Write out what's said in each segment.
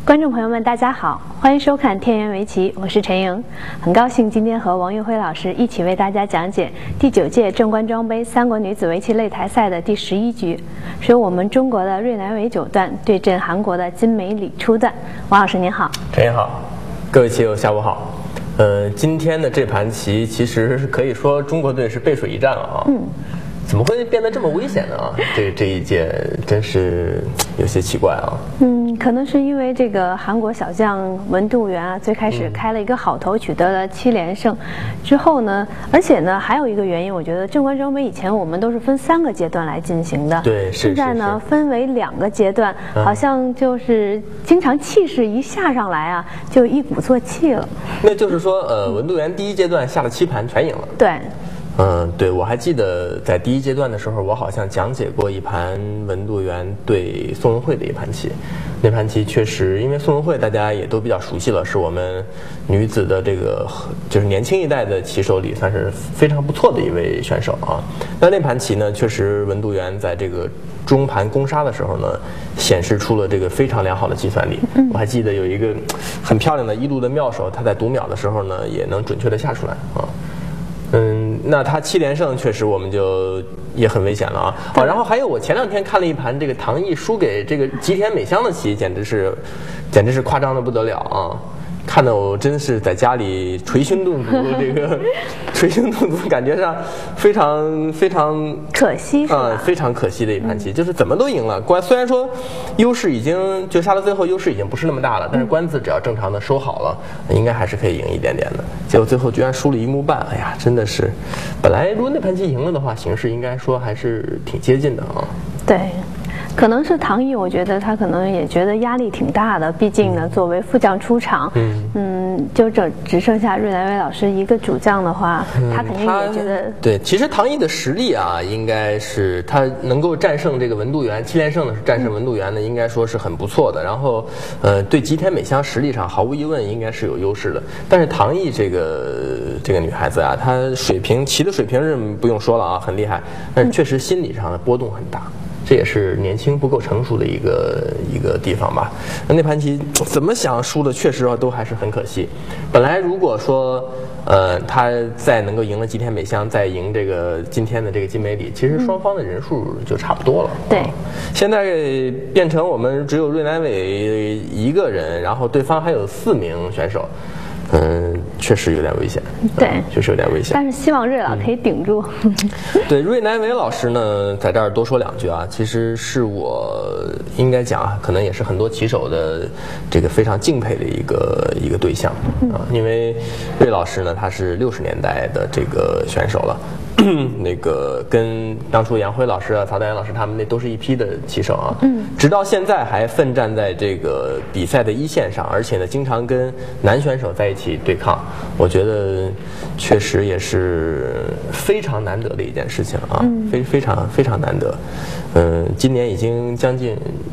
观众朋友们，大家好，欢迎收看《天元围棋》，我是陈莹，很高兴今天和王玉辉老师一起为大家讲解第9届正官庄杯三国女子围棋擂台赛的第11局，是由我们中国的芮乃伟9段对阵韩国的金美里初段。王老师您好。 陈莹好，各位棋友下午好。今天的这盘棋其实可以说中国队是背水一战了啊。怎么会变得这么危险呢？这一届真是有些奇怪啊。 可能是因为这个韩国小将文度元啊，最开始开了一个好头，取得了7连胜。之后呢，而且呢，还有一个原因，我觉得正官庄杯以前我们都是分3个阶段来进行的， 对，是。 现在呢，分为2个阶段，好像就是经常气势一下上来啊，就一鼓作气了。 那就是说，文度元第一阶段下了7盘全赢了。 对。 对，我还记得在第一阶段的时候，我好像讲解过一盘文度元对宋文慧的一盘棋。那盘棋确实，因为宋文慧大家也都比较熟悉了，是我们女子的这个就是年轻一代的棋手里算是非常不错的一位选手啊。那盘棋呢，确实文度元在这个中盘攻杀的时候呢，显示出了这个非常良好的计算力。我还记得有一个很漂亮的1路的妙手，他在读秒的时候呢，也能准确的下出来啊。那他7连胜，确实我们就也很危险了啊。然后还有我前2天看了一盘这个唐毅输给这个吉田美香的棋，简直是夸张的不得了啊！看得我真是在家里捶胸顿足，这个捶胸顿足，感觉上非常可惜，是吧？ 非常可惜的一盘棋，就是怎么都赢了。虽然说优势已经就下到最后优势已经不是那么大了，但是官司只要正常的收好了，应该还是可以赢一点点的。结果最后居然输了1目半，哎呀，真的是，本来如果那盘棋赢了的话，形势应该说还是挺接近的啊。 对。可能是唐毅，我觉得他可能也觉得压力挺大的，毕竟呢，作为副将出场，就只剩下芮乃伟老师一个主将的话，他肯定也觉得对。其实唐毅的实力啊，应该是他能够战胜这个文度元7连胜的，是战胜文度元的，应该说是很不错的。然后，对吉田美香实力上毫无疑问应该是有优势的。但是唐毅这个女孩子啊，她棋的水平是不用说了啊，很厉害，但是确实心理上的波动很大。这也是年轻不够成熟的一个地方吧。那盘棋怎么想输的，确实都还是很可惜。本来如果说他再能够赢了吉田美香，再赢这个今天的这个金美里，其实双方的人数就差不多了。 对。 现在变成我们只有芮乃伟1个人，然后对方还有4名选手。确实有点危险。 对， 确实有点危险。 但是希望芮老可以顶住。 对，芮乃伟老师呢，在这儿多说2句啊，其实是我应该讲啊，可能也是很多棋手的这个非常敬佩的一个对象啊，因为芮老师呢，他是60年代的这个选手了。那个跟当初杨辉老师啊、曹丹阳老师他们那都是一批的棋手啊，直到现在还奋战在这个比赛的一线上，而且呢，经常跟男选手在一起对抗，我觉得确实也是非常难得的一件事情啊，非常难得。今年已经将近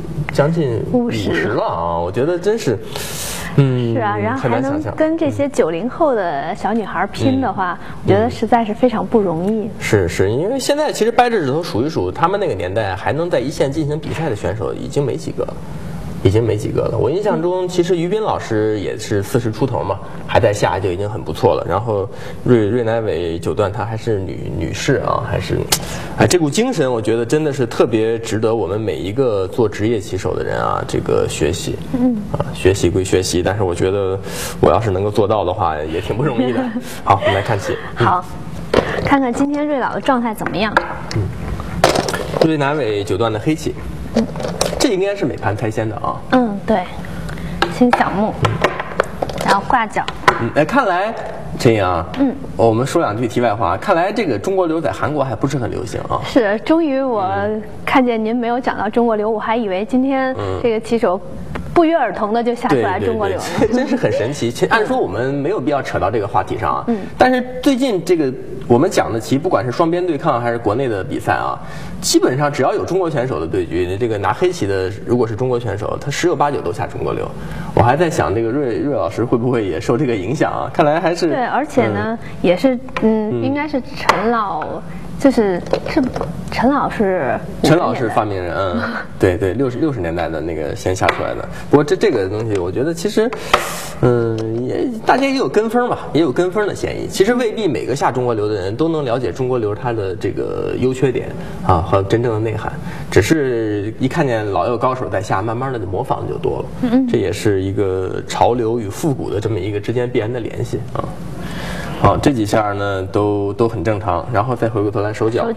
50了啊，我觉得真是。 是啊，然后还能跟这些90后的小女孩拼的话，我觉得实在是非常不容易。 是，因为现在其实掰着指头数一数，他们那个年代还能在一线进行比赛的选手已经没几个了。我印象中，其实于斌老师也是40出头嘛，还在下就已经很不错了。然后芮乃伟9段她还是女士啊，还是，这股精神，我觉得真的是特别值得我们每一个做职业棋手的人啊，这个学习。学习归学习，但是我觉得我要是能够做到的话，也挺不容易的。好，我们来看棋。 好，看看今天芮老的状态怎么样。 芮乃伟9段的黑棋。这应该是美盘开先的啊。 对，清小目，然后挂角。 看来这样。我们说2句题外话，看来这个中国流在韩国还不是很流行啊。 是，终于我看见您没有讲到中国流，我还以为今天这个棋手不约而同的就下出来中国流了。 对，真是很神奇。按说我们没有必要扯到这个话题上啊。但是最近这个我们讲的棋，不管是双边对抗还是国内的比赛啊，基本上只要有中国选手的对局，这个拿黑棋的如果是中国选手，他10有8九都下中国流。我还在想这个芮老师会不会也受这个影响啊？看来还是对，而且呢，也是应该是陈老就是陈老师发明人，对对，60年代的那个先下出来的。不过这个东西，我觉得其实，大家也有跟风吧，也有跟风的嫌疑。其实未必每个下中国流的人都能了解中国流它的这个优缺点啊和真正的内涵，只是一看见老有高手在下，慢慢的模仿就多了。这也是一个潮流与复古的这么一个之间必然的联系啊。好，这几下呢都很正常，然后再回过头来手脚。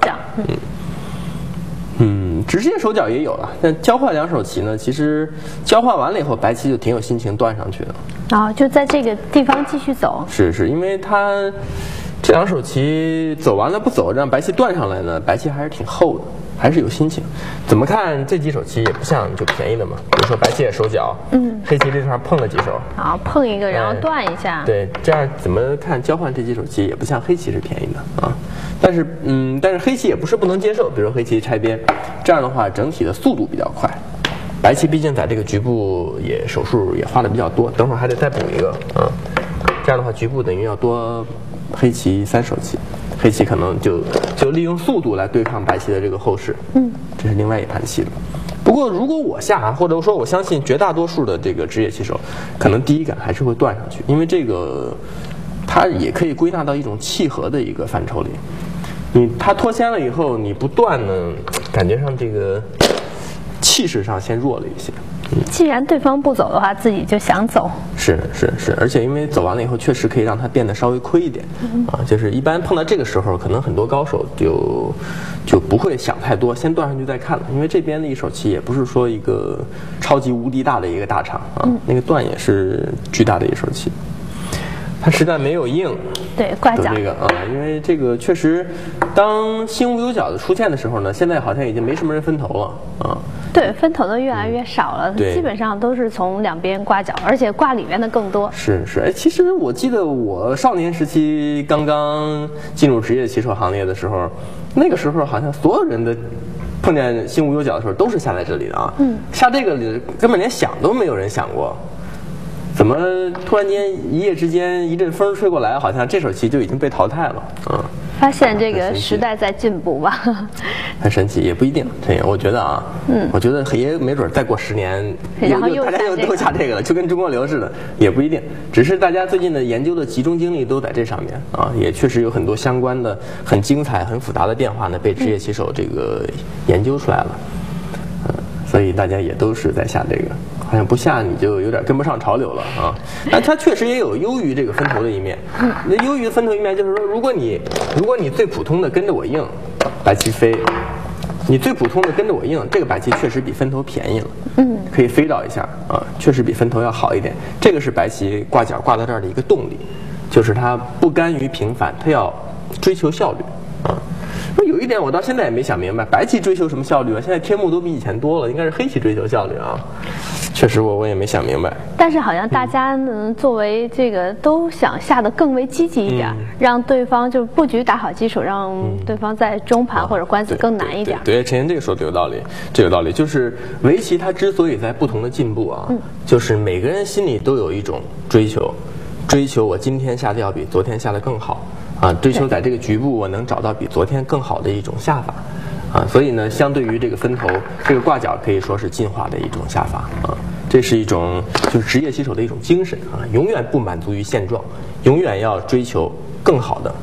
直接手脚也有了，但交换2手棋呢，其实交换完了以后，白棋就挺有心情断上去的。 就在这个地方继续走。 是，因为它这2手棋走完了不走，让白棋断上来呢，白棋还是挺厚的，还是有心情。怎么看这几手棋也不像就便宜的嘛，比如说白棋也手脚，黑棋这块碰了几手， 碰一个然后断一下， 对，这样怎么看交换这几手棋也不像黑棋是便宜的啊。但是黑棋也不是不能接受，比如说黑棋拆边，这样的话整体的速度比较快。白棋毕竟在这个局部也手数也花的比较多，等会儿还得再补一个啊。这样的话局部等于要多黑棋3手棋，黑棋可能就利用速度来对抗白棋的这个后势，这是另外一盘棋了。不过如果我下，或者说我相信绝大多数的这个职业棋手，可能第一杆还是会断上去，因为这个它也可以归纳到一种契合的一个范畴里。它脱先了以后，你不断呢，感觉上这个气势上先弱了一些。 既然对方不走的话，自己就想走。 是，而且因为走完了以后，确实可以让它变得稍微亏一点就是一般碰到这个时候，可能很多高手就不会想太多，先断上去再看了，因为这边的一手棋也不是说一个超级无敌大的一个大场那个断也是巨大的一手棋。它实在没有硬， 对，挂角这个因为这个确实，当心无有角的出现的时候呢，现在好像已经没什么人分头了对，分头的越来越少了，基本上都是从两边挂角，而且挂里面的更多。 是，其实我记得我少年时期刚刚进入职业棋手行列的时候，那个时候好像所有人的碰见心无有角的时候都是下在这里的下这个里根本连想都没有人想过。怎么突然间一夜之间一阵风吹过来，好像这手棋就已经被淘汰了发现这个时代在进步吧， 很神奇，也不一定。我觉得我觉得也没准再过10年， 然后大家又都下这个了，就跟中国流似的，也不一定。只是大家最近的研究的集中精力都在这上面也确实有很多相关的很精彩、很复杂的变化呢，被职业棋手这个研究出来了。所以大家也都是在下这个。好像不下你就有点跟不上潮流了但它确实也有优于这个分头的一面。那优于分头一面就是说，如果你最普通的跟着我硬，白棋飞，你最普通的跟着我硬，这个白棋确实比分头便宜了，可以飞到一下确实比分头要好一点。这个是白棋挂角挂到这儿的一个动力，就是它不甘于平凡，它要追求效率有一点我到现在也没想明白，白棋追求什么效率现在天目都比以前多了，应该是黑棋追求效率确实我也没想明白。 但是好像大家呢，作为这个都想下得更为积极一点，让对方就布局打好基础，让对方在中盘或者官司更难一点。 对，陈岩这个说的有道理，这有道理。就是围棋它之所以在不同的进步就是每个人心里都有一种追求我今天下的要比昨天下的更好追求在这个局部我能找到比昨天更好的一种下法所以呢，相对于这个分头，这个挂角可以说是进化的一种下法这是一种就是职业棋手的一种精神永远不满足于现状，永远要追求更好的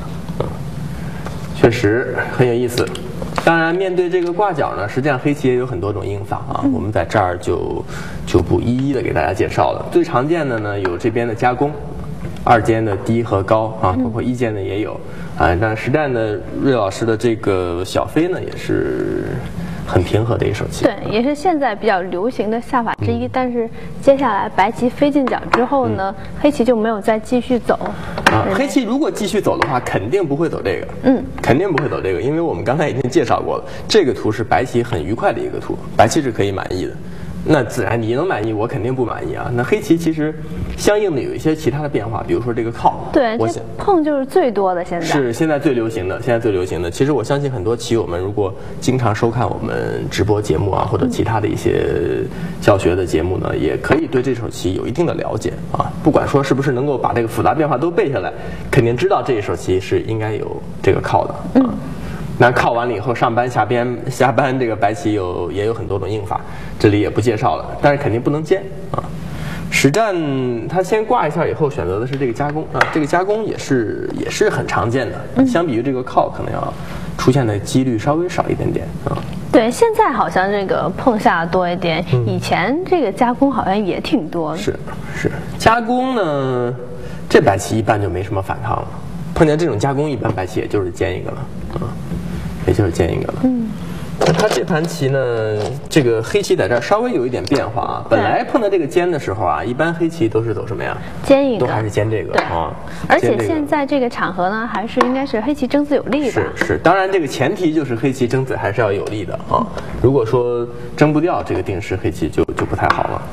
确实很有意思。当然，面对这个挂角呢，实际上黑棋也有很多种应法我们在这儿就不一一的给大家介绍了。最常见的呢，有这边的加工，2间的低和高包括1间的也有但实战的瑞老师的这个小飞呢，也是很平和的一手棋。 对，也是现在比较流行的下法之一。但是接下来白棋飞进角之后呢，黑棋就没有再继续走黑棋如果继续走的话，肯定不会走这个肯定不会走这个，因为我们刚才已经介绍过了，这个图是白棋很愉快的一个图，白棋是可以满意的。那自然你能满意，我肯定不满意那黑棋其实相应的有一些其他的变化，比如说这个靠， 对，这碰就是最多的，现在最流行的。其实我相信很多棋友们如果经常收看我们直播节目或者其他的一些教学的节目呢，也可以对这手棋有一定的了解不管说是不是能够把这个复杂变化都背下来，肯定知道这一手棋是应该有这个靠的那靠完了以后，上班下班这个白棋也有很多种应法，这里也不介绍了，但是肯定不能尖啊。实战他先挂一下以后，选择的是这个加工啊，这个加工也是很常见的，相比于这个靠可能要出现的几率稍微少一点点啊。 对，现在好像这个碰下多一点，以前这个加工好像也挺多的。 是加工呢，这白棋一般就没什么反抗了。碰见这种加工，一般白棋也就是尖一个了啊，也就是尖一个了。那他这盘棋呢，这个黑棋在这儿稍微有一点变化啊。本来碰到这个尖的时候啊，一般黑棋都是走什么呀？ 尖一个， 都还是尖这个啊。 而且现在这个场合呢，应该是黑棋争子有利吧？ 是，当然这个前提就是黑棋争子还是要有利的啊。如果说争不掉这个定式，黑棋就不太好了。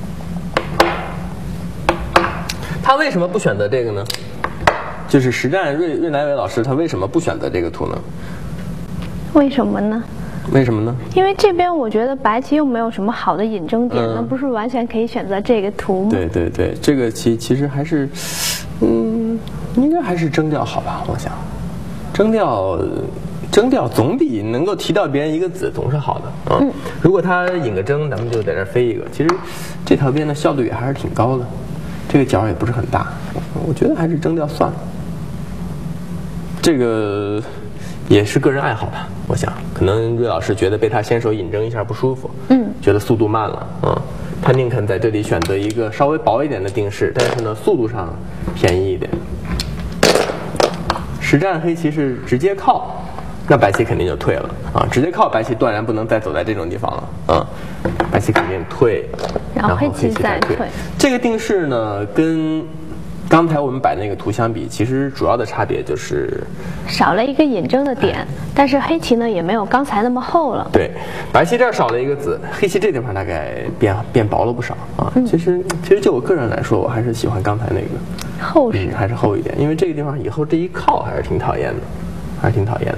他为什么不选择这个呢？就是实战芮乃伟老师他为什么不选择这个图呢？ 为什么呢？因为这边我觉得白棋又没有什么好的引争点，那不是完全可以选择这个图吗？ 对，这个棋其实还是，应该还是争掉好吧？我想，争掉总比能够提到别人一个子总是好的啊。如果他引个争，咱们就在这飞一个，其实这条边的效率也还是挺高的，这个角也不是很大，我觉得还是争掉算了。这个也是个人爱好吧，我想可能芮老师觉得被他先手引争一下不舒服，觉得速度慢了，他宁肯在这里选择一个稍微薄一点的定式，但是呢速度上便宜一点。实战黑棋是直接靠，那白棋肯定就退了啊，直接靠白棋断然不能再走在这种地方了啊，白棋肯定退， 然后黑棋再退。 这个定式呢跟刚才我们摆那个图相比，其实主要的差别就是少了一个引争的点，但是黑棋呢也没有刚才那么厚了。对， 白棋这儿少了一个子，黑棋这地方大概变薄了不少啊。其实就我个人来说，我还是喜欢刚才那个厚实， 还是厚一点，因为这个地方以后这一靠还是挺讨厌的，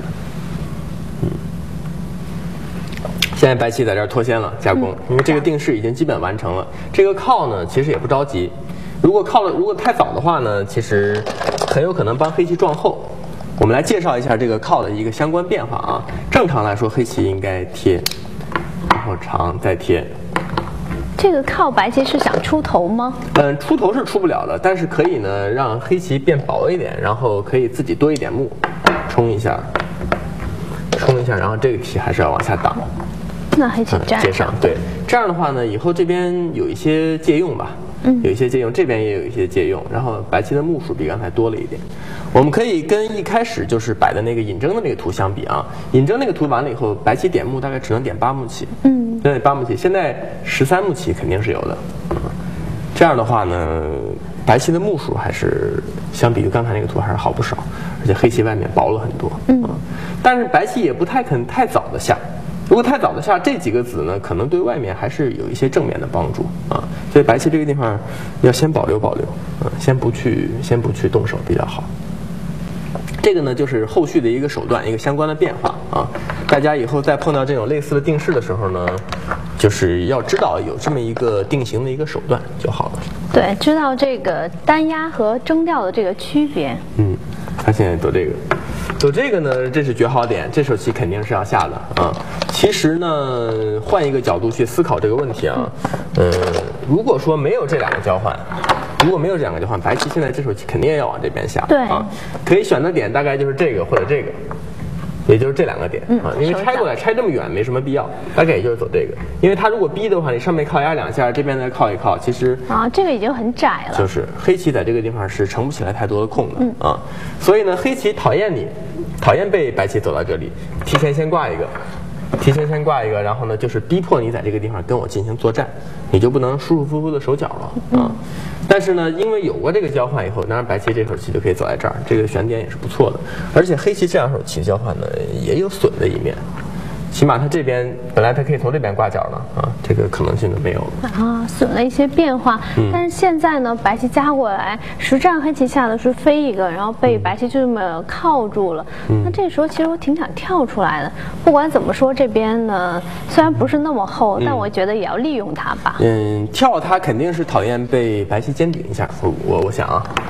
现在白棋在这儿脱先了加工，因为这个定式已经基本完成了。这个靠呢，其实也不着急。如果太早的话呢，其实很有可能帮黑棋撞后。我们来介绍一下这个靠的一个相关变化啊。正常来说，黑棋应该贴，然后长再贴。 这个靠白棋是想出头吗？ 出头是出不了的，但是可以呢让黑棋变薄一点，然后可以自己多一点目，冲一下，然后这个棋还是要往下挡。 那黑棋接上，对，这样的话呢，以后这边有一些借用吧。有一些借用，这边也有一些借用，然后白棋的目数比刚才多了一点。我们可以跟一开始就是摆的那个引争的那个图相比啊，引争那个图完了以后，白棋点目大概只能点8目棋，8目棋，现在13目棋肯定是有的。这样的话呢，白棋的目数还是相比于刚才那个图还是好不少，而且黑棋外面薄了很多。但是白棋也不太肯太早的下。如果太早的下这几个子呢，可能对外面还是有一些正面的帮助啊，所以白棋这个地方要先保留，先不去动手比较好。这个呢就是后续的一个手段，一个相关的变化啊。大家以后再碰到这种类似的定式的时候呢，就是要知道有这么一个定型的一个手段就好了。 对，知道这个单压和争掉的这个区别。 他现在走这个呢，这是绝好点，这手棋肯定是要下的啊。其实呢，换一个角度去思考这个问题啊，如果说没有这两个交换，白棋现在这手棋肯定要往这边下。 对啊，可以选的点大概就是这个或者这个，也就是这两个点啊。因为拆过来拆这么远没什么必要，大概也就是走这个。因为它如果逼的话，你上面靠压2下，这边再靠一靠，其实这个已经很窄了。 就是黑棋在这个地方是撑不起来太多的空的啊。所以呢，黑棋讨厌被白棋走到这里，提前先挂一个，然后呢，就是逼迫你在这个地方跟我进行作战，你就不能舒舒服服的守角了啊。但是呢，因为有过这个交换以后，当然白棋这手棋就可以走在这儿，这个选点也是不错的。而且黑棋这两手棋交换呢，也有损的一面。起码它这边本来它可以从这边挂角了啊，这个可能性就没有了损了一些变化。但是现在呢，白棋加过来，实战黑棋下的是飞一个，然后被白棋就这么靠住了。那这时候其实我挺想跳出来的。不管怎么说，这边呢虽然不是那么厚，但我觉得也要利用它吧。 跳它肯定是讨厌被白棋尖顶一下，我想啊。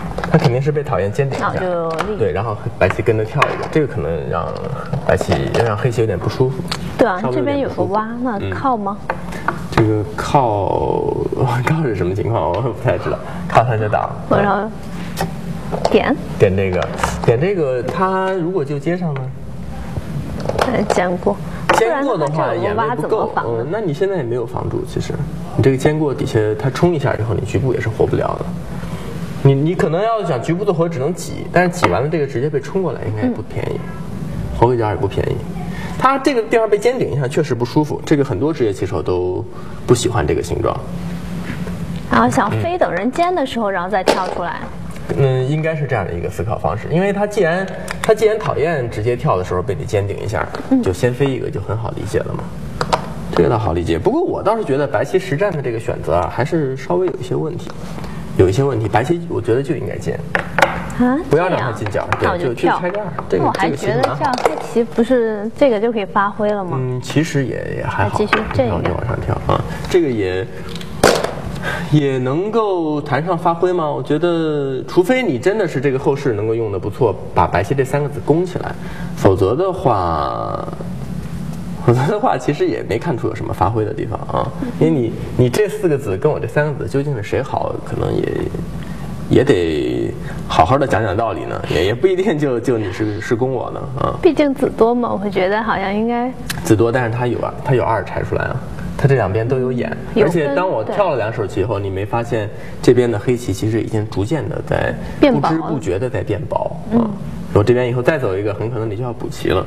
他肯定是被讨厌尖顶一下， 就立对，然后白棋跟着跳一个，这个可能让黑棋有点不舒服。 对啊，这边有个挖，那靠吗？ 这个靠是什么情况？我不太知道。靠它就挡， 然后点这个，它如果就接上呢？ 坚过。 坚过的话，眼位不够。那你现在也没有防住，其实你这个坚过底下它冲一下以后，你局部也是活不了的。你可能要想局部的活只能挤，但是挤完了这个直接被冲过来，应该也不便宜，活个角也不便宜。它这个地方被尖顶一下确实不舒服，这个很多职业棋手都不喜欢这个形状。 然后想飞等人尖的时候，然后再跳出来。 应该是这样的一个思考方式，因为他既然讨厌直接跳的时候被你尖顶一下，就先飞一个就很好理解了嘛。这个倒好理解。不过我倒是觉得白棋实战的这个选择啊，还是稍微有一些问题，白棋我觉得就应该尖。不要让它进角，对，就拆盖。这个我还觉得这样黑棋不是这个就可以发挥了吗？ 其实也还好。 继续这个就往上跳啊，这个也能够谈上发挥吗？我觉得，除非你真的是这个后势能够用的不错，把白棋这3个子攻起来，否则的话，其实也没看出有什么发挥的地方啊。因为你这4个子跟我这3个子究竟是谁好，可能也得好好的讲讲道理呢，也不一定就你是攻我呢啊。 毕竟子多嘛，我觉得好像应该子多，但是它有2拆出来啊。它这两边都有眼，而且当我跳了2手棋以后，你没发现这边的黑棋其实已经逐渐的在不知不觉的在变薄啊。我这边以后再走一个，很可能你就要补棋了。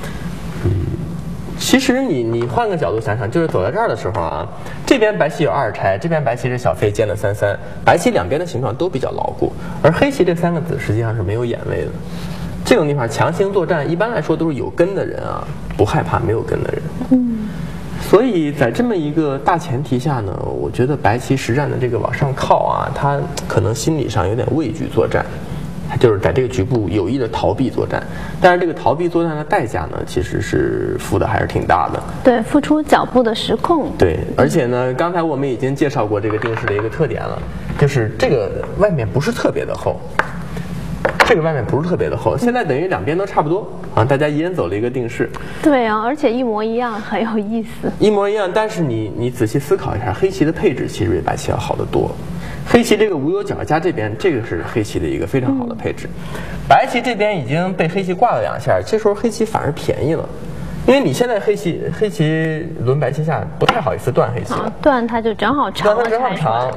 其实你换个角度想想，就是走到这儿的时候啊，这边白棋有2拆，这边白棋是小飞尖了3-3，白棋两边的形状都比较牢固，而黑棋这3个子实际上是没有眼位的。这种地方强行作战，一般来说都是有根的人啊，不害怕没有根的人。所以在这么一个大前提下呢，我觉得白棋实战的这个往上靠啊，他可能心理上有点畏惧作战，他就是在这个局部有意的逃避作战。但是这个逃避作战的代价呢，其实是付的还是挺大的。 对，付出脚步的时控。 对，而且呢，刚才我们已经介绍过这个定式的一个特点了，就是这个外面不是特别的厚。这个外面不是特别的厚，现在等于两边都差不多啊，大家一人走了一个定式。 对啊，而且一模一样，很有意思。 一模一样，但是你仔细思考一下，黑棋的配置其实比白棋要好得多。黑棋这个无有角加这边，这个是黑棋的一个非常好的配置。白棋这边已经被黑棋挂了2下，这时候黑棋反而便宜了，因为你现在黑棋轮白棋下不太好意思断黑棋了， 断它就正好长了， 正好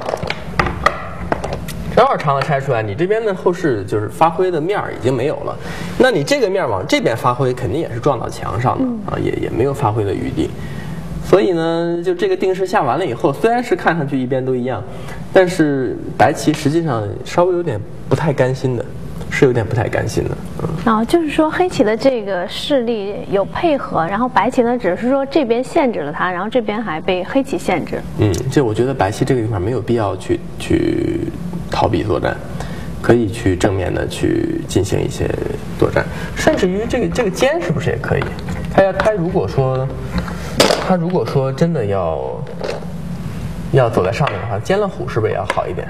长了拆出来，你这边的后势就是发挥的面儿已经没有了，那你这个面往这边发挥，肯定也是撞到墙上的啊，也没有发挥的余地。所以呢，就这个定式下完了以后，虽然是看上去一边都一样，但是白棋实际上稍微有点不太甘心的，是有点不太甘心的。 就是说黑棋的这个势力有配合，然后白棋呢只是说这边限制了它，然后这边还被黑棋限制。 这我觉得白棋这个地方没有必要去逃避作战，可以去正面的去进行一些作战，甚至于这个尖是不是也可以？他如果说真的要走在上面的话，尖了虎是不是也要好一点？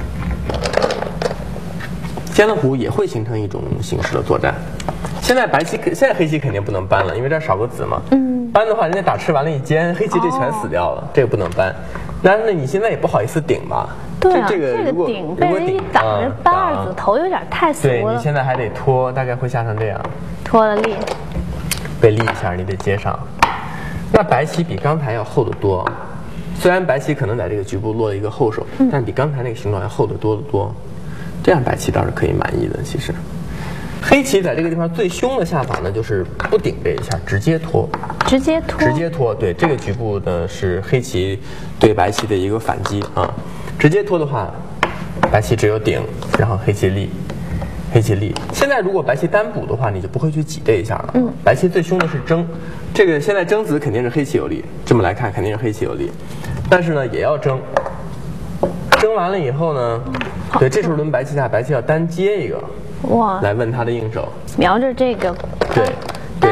尖了虎也会形成一种形式的作战。现在黑棋肯定不能搬了，因为这儿少个子嘛。搬的话，人家打吃完了一尖，黑棋这全死掉了，这个不能搬。但是呢，你现在也不好意思顶吧？ 对啊， 这个顶被人一挡着搬2子头有点太俗了。 对，你现在还得拖，大概会下成这样。 拖了力， 被立一下，你得接上。那白棋比刚才要厚得多，虽然白棋可能在这个局部落了一个后手，但比刚才那个形状要厚得多得多。这样白棋倒是可以满意的。其实，黑棋在这个地方最凶的下法呢，就是不顶这一下，直接拖。直接拖，对，这个局部呢是黑棋对白棋的一个反击啊。直接拖的话，白棋只有顶，然后黑棋立。现在如果白棋单补的话，你就不会去挤这一下了。白棋最凶的是争，这个现在争子肯定是黑棋有利，这么来看肯定是黑棋有利，但是呢也要争。争完了以后呢，对，这时候轮白棋下，白棋要单接一个，来问他的应手， 瞄着这个。 对，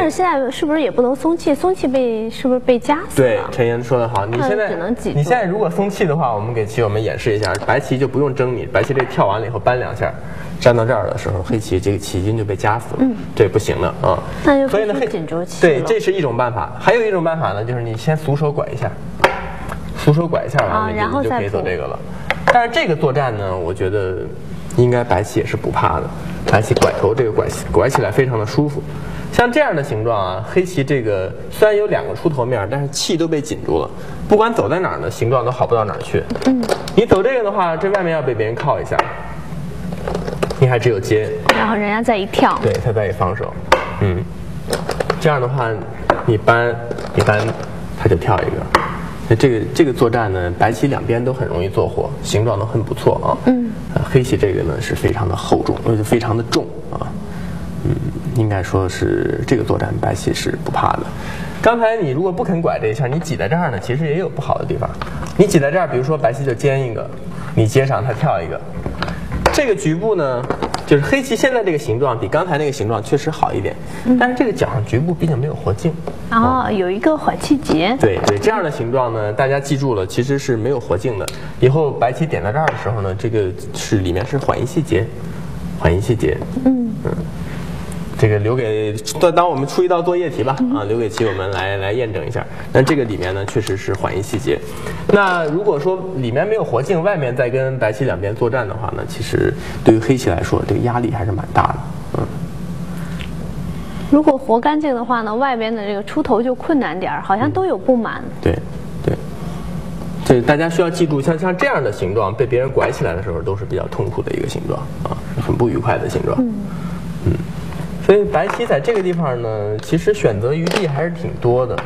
但是现在是不是也不能松气？松气是不是被夹死了？ 对，陈岩说的好。你现在只能挤住。 你现在如果松气的话，我们给棋友们演示一下，白棋就不用蒸米，白棋这跳完了以后扳2下，粘到这儿的时候，黑棋这个棋筋就被夹死了，这不行的啊。 那就所以呢， 紧住气。 对，这是一种办法。还有一种办法呢，就是你先俗手拐一下，俗手拐一下完了，你就可以走这个了。但是这个作战呢，我觉得应该白棋也是不怕的。白棋拐头这个拐起来非常的舒服。像这样的形状啊，黑棋这个虽然有2个出头面，但是气都被紧住了，不管走在哪儿呢，形状都好不到哪儿去。你走这个的话，这外面要被别人靠一下，你还只有接， 然后人家再一跳， 对，他再一放手，这样的话，你扳，他就跳一个。那这个作战呢，白棋两边都很容易做活，形状都很不错啊。黑棋这个呢是非常的厚重，而且非常的重啊。应该说是这个作战白棋是不怕的。刚才你如果不肯拐这一下，你挤在这儿呢，其实也有不好的地方。你挤在这儿，比如说白棋就尖一个，你接上它跳一个，这个局部呢，就是黑棋现在这个形状比刚才那个形状确实好一点，但是这个角上局部毕竟没有活境。 有一个缓气节。 对，这样的形状呢，大家记住了，其实是没有活境的。以后白棋点到这儿的时候呢，这个是里面是缓一气节，缓一气节。这个留给当我们出一道作业题吧，留给棋友们来验证一下。但这个里面呢，确实是缓一细节。那如果说里面没有活境，外面再跟白棋两边作战的话呢，其实对于黑棋来说，这个压力还是蛮大的。 如果活干净的话呢，外边的这个出头就困难点儿，好像都有不满。 对。这大家需要记住，像这样的形状被别人拐起来的时候，都是比较痛苦的一个形状啊，很不愉快的形状。所以白棋在这个地方呢，其实选择余地还是挺多的。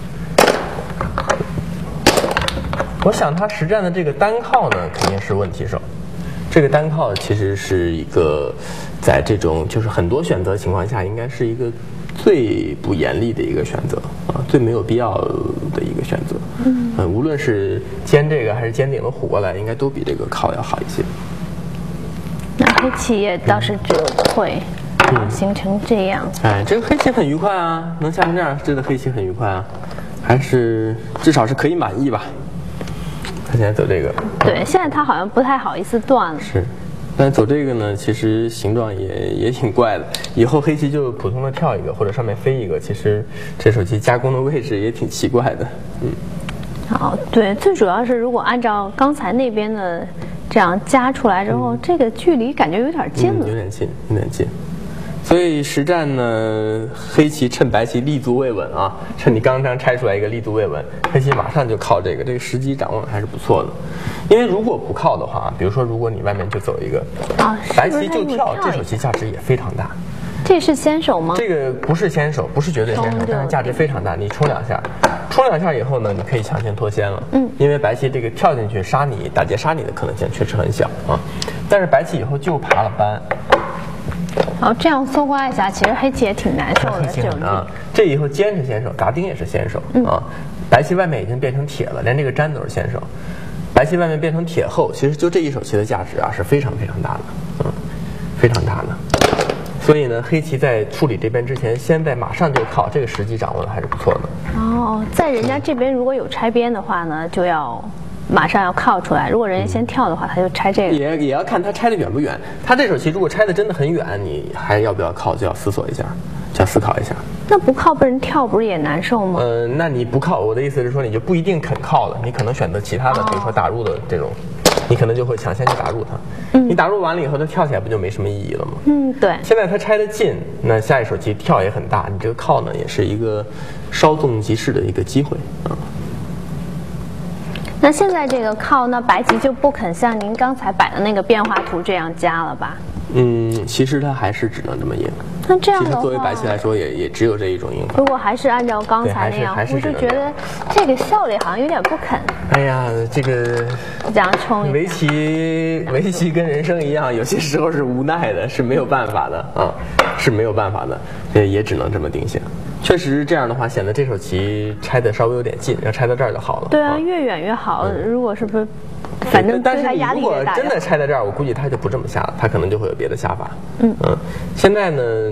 我想他实战的这个单靠呢，肯定是问题手。这个单靠其实是一个在这种就是很多选择情况下，应该是一个最不严厉的一个选择啊，最没有必要的一个选择。无论是尖这个还是尖顶的虎过来，应该都比这个靠要好一些。 那黑棋也倒是只会。形成这样， 这个黑棋很愉快啊，能下成这样，这个黑棋很愉快啊，还是至少是可以满意吧。他现在走这个， 对，现在他好像不太好意思断了。 是，但走这个呢，其实形状也挺怪的。以后黑棋就普通的跳一个，或者上面飞一个，其实这手棋加工的位置也挺奇怪的。 对，最主要是如果按照刚才那边的这样加出来之后，这个距离感觉有点近了， 有点近。所以实战呢，黑棋趁白棋立足未稳啊，趁你刚刚拆出来一个立足未稳，黑棋马上就靠这个时机掌握还是不错的。因为如果不靠的话，比如说如果你外面就走一个，白棋就跳，这手棋价值也非常大。 这是先手吗？ 这个不是先手，不是绝对先手，但是价值非常大。你冲2下，冲2下以后呢，你可以抢先脱先了。因为白棋这个跳进去杀你，打劫杀你的可能性确实很小啊。但是白棋以后就爬了扳。 这样搜刮一下，其实黑棋也挺难受的。 这以后尖是先手，打丁也是先手啊。白棋外面已经变成铁了，连这个粘都是先手。白棋外面变成铁后，其实就这一手棋的价值啊是非常非常大的，非常大的。所以呢，黑棋在处理这边之前，现在马上就靠，这个时机掌握的还是不错的。 在人家这边如果有拆边的话呢，就要马上要靠出来。如果人家先跳的话，他就拆这个。 也要看他拆的远不远。他这手棋如果拆的真的很远，你还要不要靠，就要思索一下，就要思考一下。 那不靠被人跳不是也难受吗？ 那你不靠，我的意思是说，你就不一定肯靠了，你可能选择其他的，比如说打入的这种，你可能就会抢先去打入它。你打入完了以后，它跳起来不就没什么意义了吗？ 对。 现在它拆得近，那下一手棋跳也很大，你这个靠呢，也是一个稍纵即逝的一个机会啊。 那现在这个靠，那白棋就不肯像您刚才摆的那个变化图这样加了吧？ 其实它还是只能这么赢。 那这样的话， 其实作为白棋来说，也只有这一种赢法。 如果还是按照刚才那样，我就觉得这个笑里好像有点不肯。 哎呀，这个这样冲围棋跟人生一样，有些时候是无奈的，是没有办法的啊，是没有办法的，也只能这么定性。确实这样的话，显得这手棋拆的稍微有点近，要拆到这儿就好了。 对啊，越远越好。如果是不是，反正对他压力越大。 但是你如果真的拆到这儿，我估计他就不这么下了，他可能就会有别的下法。现在呢，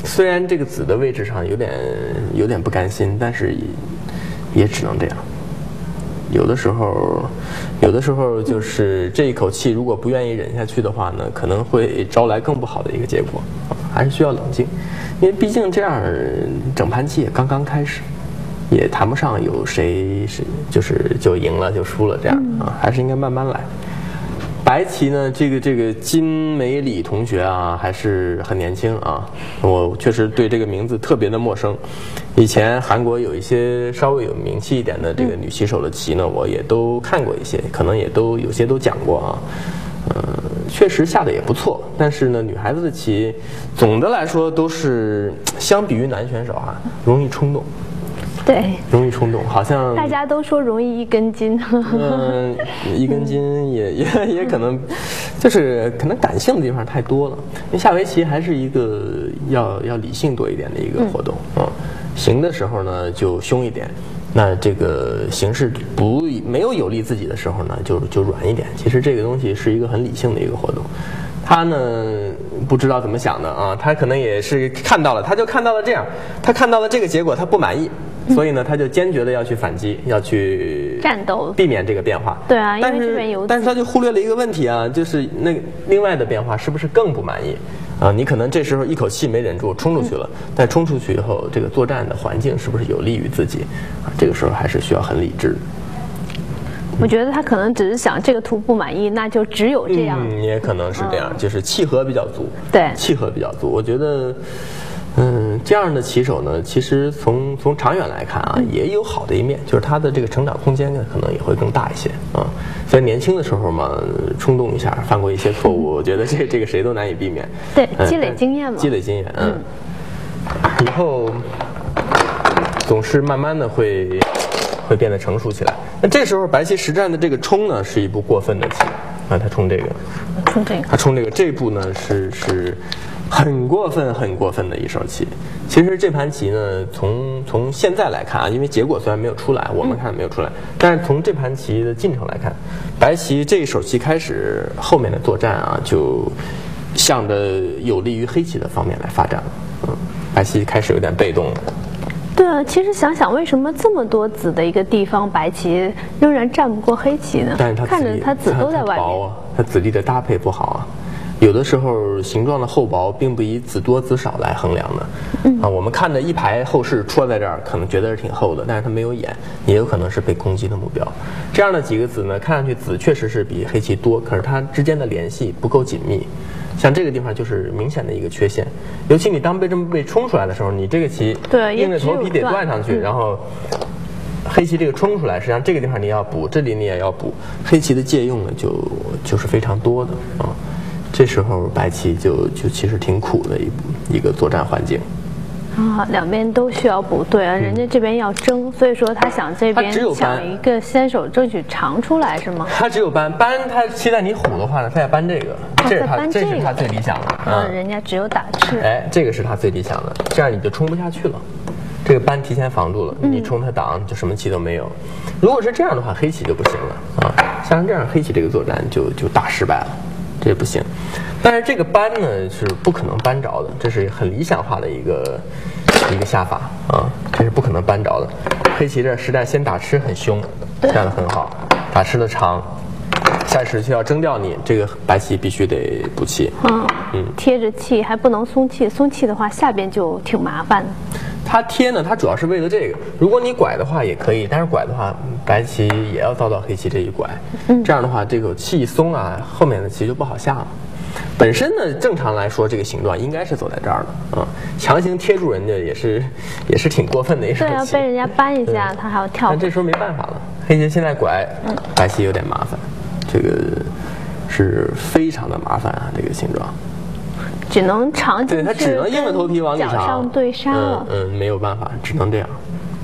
虽然这个子的位置上有点不甘心，但是也只能这样。有的时候就是这一口气，如果不愿意忍下去的话呢，可能会招来更不好的一个结果，还是需要冷静，因为毕竟这样整盘棋也刚刚开始，也谈不上有谁是就赢了就输了这样啊，还是应该慢慢来。白棋呢，这个金美里同学啊，还是很年轻啊。我确实对这个名字特别的陌生。以前韩国有一些稍微有名气一点的这个女棋手的棋呢，我也都看过一些，可能也都有些都讲过啊。确实下的也不错，但是呢，女孩子的棋总的来说都是相比于男选手啊，容易冲动。 对， 容易冲动，好像大家都说容易一根筋。 一根筋也可能，就是可能感性的地方太多了。因为下围棋还是一个要理性多一点的一个活动行的时候呢就凶一点，那这个形势没有利自己的时候呢就软一点。其实这个东西是一个很理性的一个活动。他呢不知道怎么想的啊，他可能也是看到了，他就看到了这样，他看到了这个结果，他不满意。所以呢，他就坚决的要去反击，要去战斗，避免这个变化。 对啊，因为这边有。 但是他就忽略了一个问题啊，就是那另外的变化是不是更不满意啊？你可能这时候一口气没忍住冲出去了，但冲出去以后，这个作战的环境是不是有利于自己啊？这个时候还是需要很理智的。 我觉得他可能只是想这个图不满意，那就只有这样。 也可能是这样，就是契合比较足。 对， 契合比较足。我觉得。这样的棋手呢，其实从长远来看啊，也有好的一面，就是他的这个成长空间呢，可能也会更大一些啊。所以年轻的时候嘛，冲动一下，犯过一些错误，我觉得这个谁都难以避免。 对，积累经验嘛。 积累经验，以后总是慢慢的会变得成熟起来。那这时候白棋实战的这个冲呢，是一步过分的棋啊，他冲这个，他冲这个，这一步呢是。很过分的一手棋。其实这盘棋呢，从现在来看啊，因为结果虽然没有出来，我们看没有出来，但是从这盘棋的进程来看，白棋这一手棋开始，后面的作战啊，就向着有利于黑棋的方面来发展了。白棋开始有点被动了。 对啊，其实想想为什么这么多子的一个地方，白棋仍然战不过黑棋呢？ 但是看着它子都在外面， 它子力的搭配不好啊。有的时候形状的厚薄并不以子多子少来衡量的，我们看着一排后势戳在这儿，可能觉得是挺厚的，但是它没有眼，也有可能是被攻击的目标。这样的几个子呢，看上去子确实是比黑棋多，可是它之间的联系不够紧密。像这个地方就是明显的一个缺陷，尤其你当这么被冲出来的时候，你这个棋硬着头皮得断上去，然后黑棋这个冲出来，实际上这个地方你要补，这里你也要补，黑棋的借用呢就是非常多的啊。这时候白棋就其实挺苦的一个作战环境啊，两边都需要补。对啊，人家这边要争，所以说他想这边抢一个先手，争取长出来是吗？ 他只有搬，他期待你虎的话呢，他要搬这个，这是他最理想的。 人家只有打赤。 哎，这个是他最理想的，这样你就冲不下去了。这个搬提前防住了，你冲他挡就什么棋都没有。如果是这样的话，黑棋就不行了啊。像这样黑棋这个作战就大失败了。这不行，但是这个搬呢是不可能搬着的，这是很理想化的一个下法啊，这是不可能搬着的。黑棋这实战先打吃很凶，干得很好，打吃的长，下时就要争掉你，这个白棋必须得补气。 贴着气还不能松气，松气的话下边就挺麻烦的。 它贴呢，它主要是为了这个。如果你拐的话也可以，但是拐的话，白棋也要遭到黑棋这一拐。这样的话，这个气一松啊，后面的棋就不好下了。本身呢，正常来说，这个形状应该是走在这儿的啊，强行贴住人家也是挺过分的一手棋。 对啊，被人家扳一下，他还要跳。 但这时候没办法了，黑棋现在拐，白棋有点麻烦，这个是非常的麻烦啊，这个形状。 只能长进去， 对，他只能硬着头皮往里上，脚上对杀了。 没有办法，只能这样。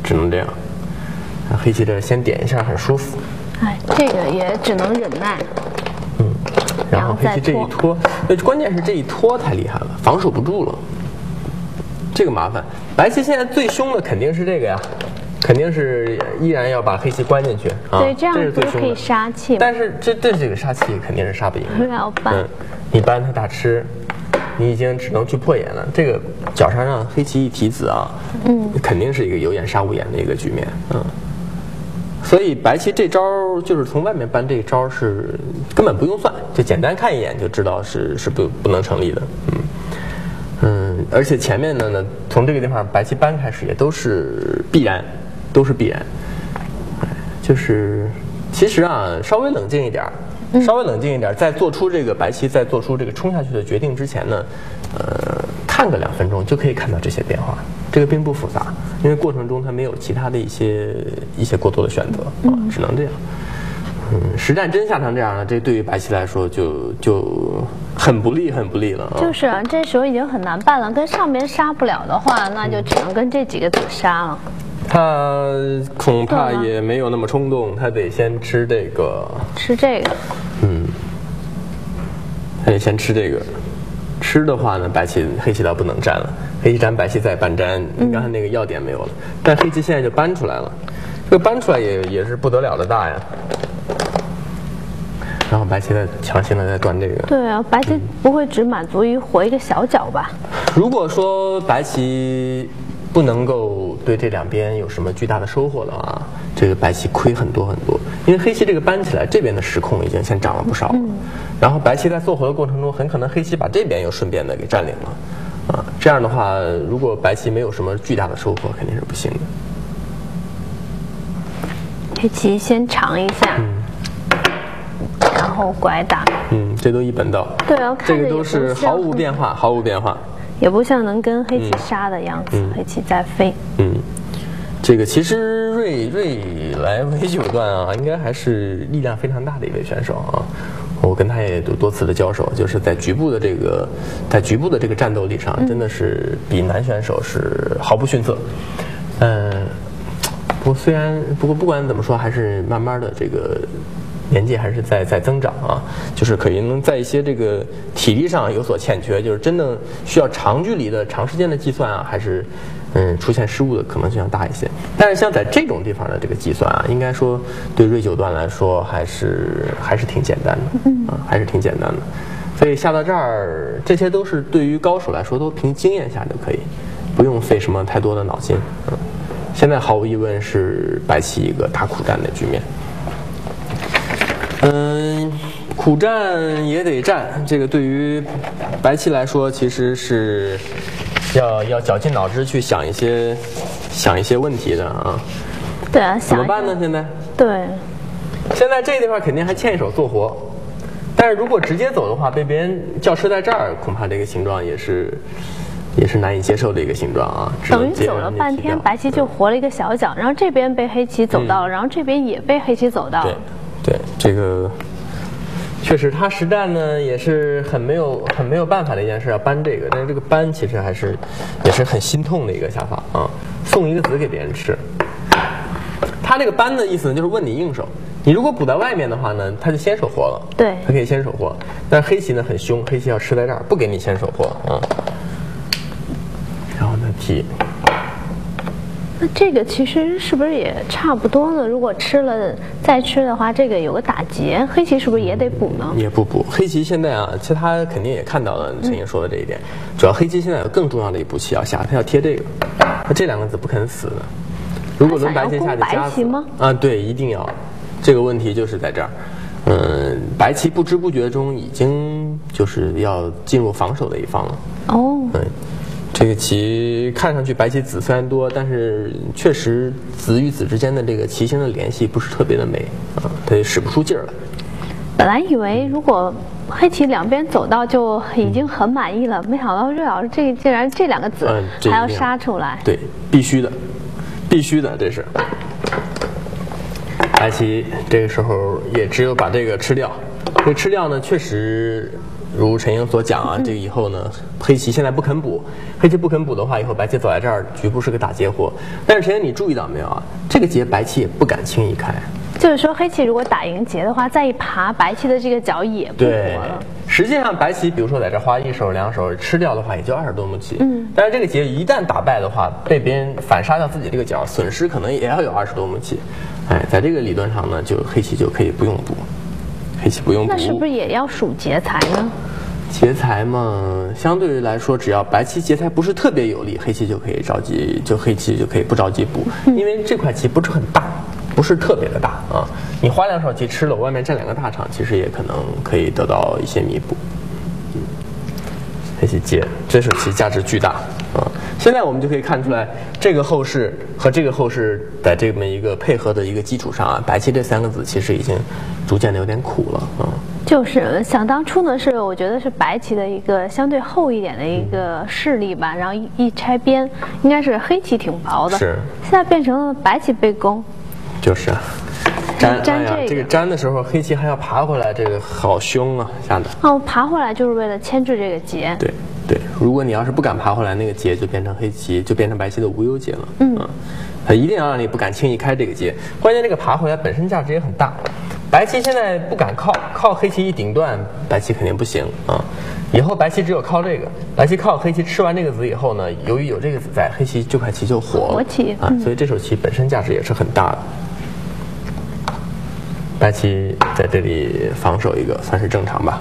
黑棋这先点一下很舒服。 哎，这个也只能忍耐。 然后黑棋这一拖，关键是这一拖太厉害了，防守不住了。这个麻烦，白棋现在最凶的肯定是这个呀，肯定是依然要把黑棋关进去啊。 对，这样不是可以杀气吗？ 但是这个杀气肯定是杀不赢的。 要搬。 你搬他打吃， 你已经只能去破眼了。这个角杀让黑棋一提子啊，肯定是一个有眼杀无眼的一个局面，所以白棋这招就是从外面搬这一招是根本不用算，就简单看一眼就知道是不能成立的，而且前面的呢，从这个地方白棋搬开始也都是必然，就是其实啊，稍微冷静一点，在做出这个白棋在做出这个冲下去的决定之前呢，看个2分钟就可以看到这些变化，这个并不复杂，因为过程中它没有其他的一些过多的选择只能这样。实战真下成这样了，这对于白棋来说就很不利了啊。 就是啊，这时候已经很难办了，跟上边杀不了的话，那就只能跟这几个子杀了。 他恐怕也没有那么冲动，他得先吃这个。他得先吃这个。吃的话呢，黑棋倒不能占了，黑棋占白棋再搬粘，刚才那个要点没有了。但黑棋现在就搬出来了，这个搬出来也是不得了的大呀。然后白棋再强行的再断这个。 对啊，白棋不会只满足于活一个小角吧？ 如果说白棋不能够对这两边有什么巨大的收获的话，这个白棋亏很多，因为黑棋这个搬起来，这边的时空已经先涨了不少了，然后白棋在做活的过程中，很可能黑棋把这边又顺便的给占领了，这样的话，如果白棋没有什么巨大的收获，肯定是不行的。 黑棋先尝一下，然后拐打， 这都一本道。 对啊， 这个都是毫无变化， 也不像能跟黑棋杀的样子，黑棋在飞。 这个其实瑞来围9段啊，应该还是力量非常大的一位选手啊。我跟他也有多次的交手，就是在局部的这个战斗力上，真的是比男选手是毫不逊色。不过不管怎么说，还是慢慢的这个年纪还是在增长啊，就是可能在一些这个体力上有所欠缺，就是真的需要长距离的长时间的计算啊，还是出现失误的可能性要大一些。但是像在这种地方的这个计算啊，应该说对瑞9段来说还是挺简单的，还是挺简单的。所以下到这儿，这些都是对于高手来说都凭经验下就可以，不用费什么太多的脑筋。现在毫无疑问是白棋一个大苦战的局面。苦战也得战，这个对于白棋来说，其实是要绞尽脑汁去想一些问题的啊。 对啊， 怎么办呢？现在对， 现在这地方肯定还欠一手做活，但是如果直接走的话，被别人叫吃在这儿，恐怕这个形状也是难以接受的一个形状啊。 等于走了半天，白棋就活了一个小角，然后这边被黑棋走到了，然后这边也被黑棋走到了。 对，这个确实他实战呢也是很没有办法的一件事，要搬这个，但是这个搬其实也是很心痛的一个下法啊，送一个子给别人吃。他这个搬的意思呢，就是问你应手。你如果补在外面的话呢，他就先手活了。 对， 他可以先手活，但是黑棋呢很凶，黑棋要吃在这儿，不给你先手活啊。然后呢提。 那这个其实是不是也差不多呢？如果再吃的话，这个有个打劫，黑棋是不是也得补呢？ 也不补。黑棋现在啊，其实他肯定也看到了陈莹说的这一点，主要黑棋现在有更重要的一步棋要下，他要贴这个，他这2个子不肯死的。如果轮白棋下就夹死吗？啊，对，一定要。这个问题就是在这儿。白棋不知不觉中已经就是要进入防守的一方了。这个棋看上去白棋子虽然多，但是确实子与子之间的这个棋形的联系不是特别的美啊，它也使不出劲儿来。 本来以为如果黑棋两边走到就已经很满意了，没想到瑞老师竟然这2个子还要杀出来。 对，必须的，这是。白棋这个时候也只有把这个吃掉。这个吃掉呢，确实如陈莹所讲啊，这个以后呢，黑棋现在不肯补，黑棋不肯补的话，以后白棋走在这儿，局部是个打劫活。但是陈莹，你注意到没有啊？这个劫白棋也不敢轻易开。 就是说，黑棋如果打赢劫的话，再一爬，白棋的这个角也不活了。 实际上，白棋比如说在这花1手2手吃掉的话，也就20多目棋。但是这个劫一旦打败的话，被别人反杀掉自己这个角，损失可能也要有20多目棋。在这个理论上呢，黑棋就可以不用补，黑棋不用补。 那是不是也要数劫财呢？ 劫财嘛，相对来说，只要白棋劫财不是特别有利，黑棋就可以着急，黑棋就可以不着急补，因为这块棋不是很大，不是特别的大啊。你花2手棋吃了，外面占2个大场，其实也可能可以得到一些弥补。黑棋劫，这手棋价值巨大啊！现在我们就可以看出来，这个后势和这个后势在这么一个配合的一个基础上啊，白棋这3个子其实已经逐渐的有点苦了啊。 就是想当初呢，是我觉得是白棋的一个相对厚一点的一个势力吧，然后一拆边，应该是黑棋挺薄的， 是。 现在变成了白棋被攻， 就是啊。粘这个粘的时候，黑棋还要爬回来，这个好凶啊，下的。 哦，爬回来就是为了牵制这个劫。 对对，如果你要是不敢爬回来，那个劫就变成黑棋，就变成白棋的无忧劫了。他一定要让你不敢轻易开这个劫。关键这个爬回来本身价值也很大，白棋现在不敢靠黑棋一顶断，白棋肯定不行啊。以后白棋只有靠这个，白棋靠黑棋吃完这个子以后呢，由于有这个子在，黑棋这块棋就活棋啊，所以这手棋本身价值也是很大的。白棋在这里防守一个，算是正常吧。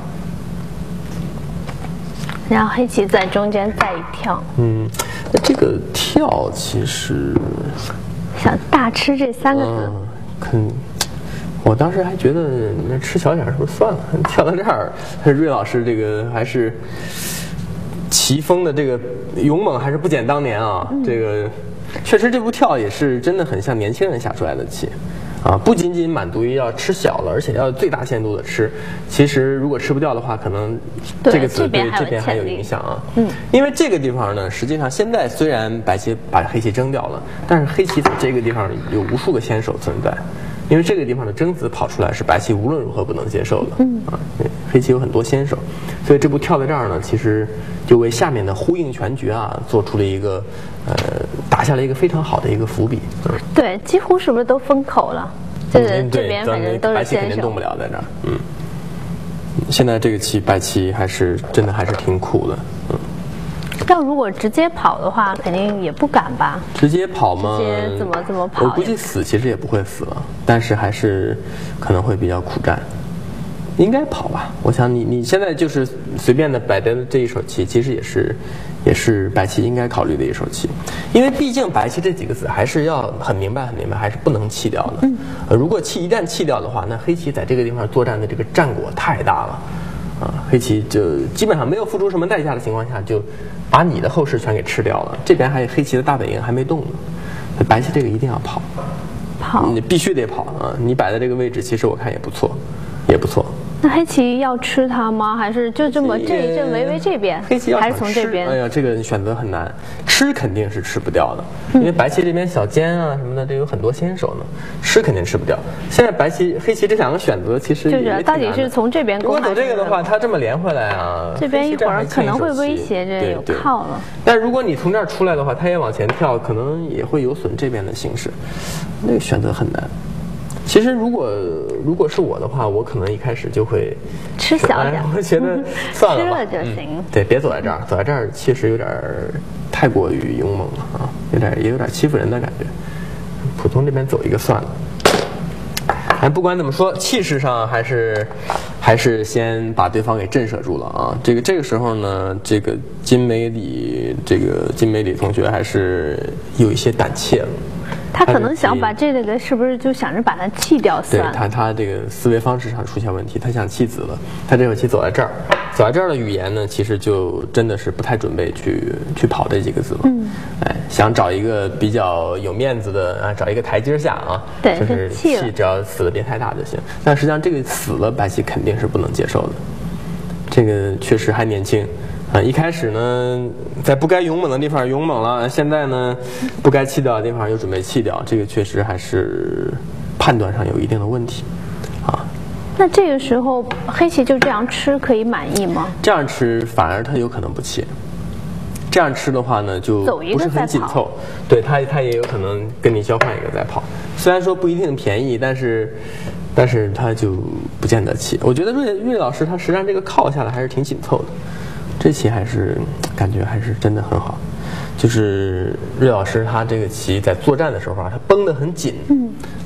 然后黑棋在中间再一跳。 这个跳其实想大吃这3个子。 我当时还觉得那吃小点是不是算了？跳到这儿，芮老师这个还是棋风的这个勇猛还是不减当年啊。这个确实这步跳也是真的很像年轻人下出来的棋。不仅仅满足于要吃小了，而且要最大限度的吃。其实如果吃不掉的话，可能这个子对这边还有影响啊。因为这个地方呢，实际上现在虽然白棋把黑棋争掉了，但是黑棋在这个地方有无数个先手存在。因为这个地方的争子跑出来是白棋无论如何不能接受的。黑棋有很多先手，所以这步跳在这儿呢，其实就为下面的呼应全局啊，做出了一个打下了一个非常好的一个伏笔。 对，几乎是不是都封口了？这边反正都是白棋肯定动不了在这儿。现在这个棋白棋还是真的还是挺苦的。 要如果直接跑的话，肯定也不敢吧？ 直接跑吗？ 直接怎么跑？ 我估计死其实也不会死了，但是还是可能会比较苦战。应该跑吧？我想你现在就是随便的摆的这一手棋，其实也是白棋应该考虑的一手棋，因为毕竟白棋这几个子还是要很明白，还是不能弃掉的。如果一旦弃掉的话，那黑棋在这个地方作战的这个战果太大了。黑棋就基本上没有付出什么代价的情况下，就把你的后势全给吃掉了。这边还有黑棋的大本营还没动呢，白棋这个一定要跑，你必须得跑啊！你摆的这个位置，其实我看也不错，也不错。 那黑棋要吃它吗？还是就这么这一阵围这边？ 黑棋要还是从这边？ 哎呀，这个选择很难，吃肯定是吃不掉的，因为白棋这边小尖啊什么的，这有很多先手呢，吃肯定吃不掉。现在黑棋这2个选择其实就是到底是从这边攻？ 如果走这个的话，它这么连回来啊， 这边一会儿可能会威胁着有靠了。 但如果你从这儿出来的话，它也往前跳，可能也会有损这边的形势，那个选择很难。其实如果是我的话，我可能一开始就会吃小点， 我觉得算了吧， 吃了就行。 对，别走在这儿，走在这儿确实有点太过于勇猛了啊，也有点欺负人的感觉。普通这边走一个算了。不管怎么说，气势上还是先把对方给震慑住了啊。这个时候呢，这个金梅里同学还是有一些胆怯了。 他可能想把这个是不是就想着把它弃掉算了？ 对他这个思维方式上出现问题，他想弃子了。他这口棋走在这儿的语言呢，其实就真的是不太准备去跑这几个子了。想找一个比较有面子的啊，找一个台阶下啊。 对， 就是气只要死的别太大就行。但实际上这个死了，白棋肯定是不能接受的。这个确实还年轻。一开始呢，在不该勇猛的地方勇猛了，现在呢，不该弃掉的地方又准备弃掉，这个确实还是判断上有一定的问题，啊。 那这个时候黑棋就这样吃可以满意吗？ 这样吃反而他有可能不弃，这样吃的话呢，就不是很紧凑，对他也有可能跟你交换一个再跑，虽然说不一定便宜，但是他就不见得弃。我觉得芮老师他实际上这个靠下来还是挺紧凑的。这棋还是感觉还是真的很好，就是芮老师他这个棋在作战的时候啊，他绷得很紧，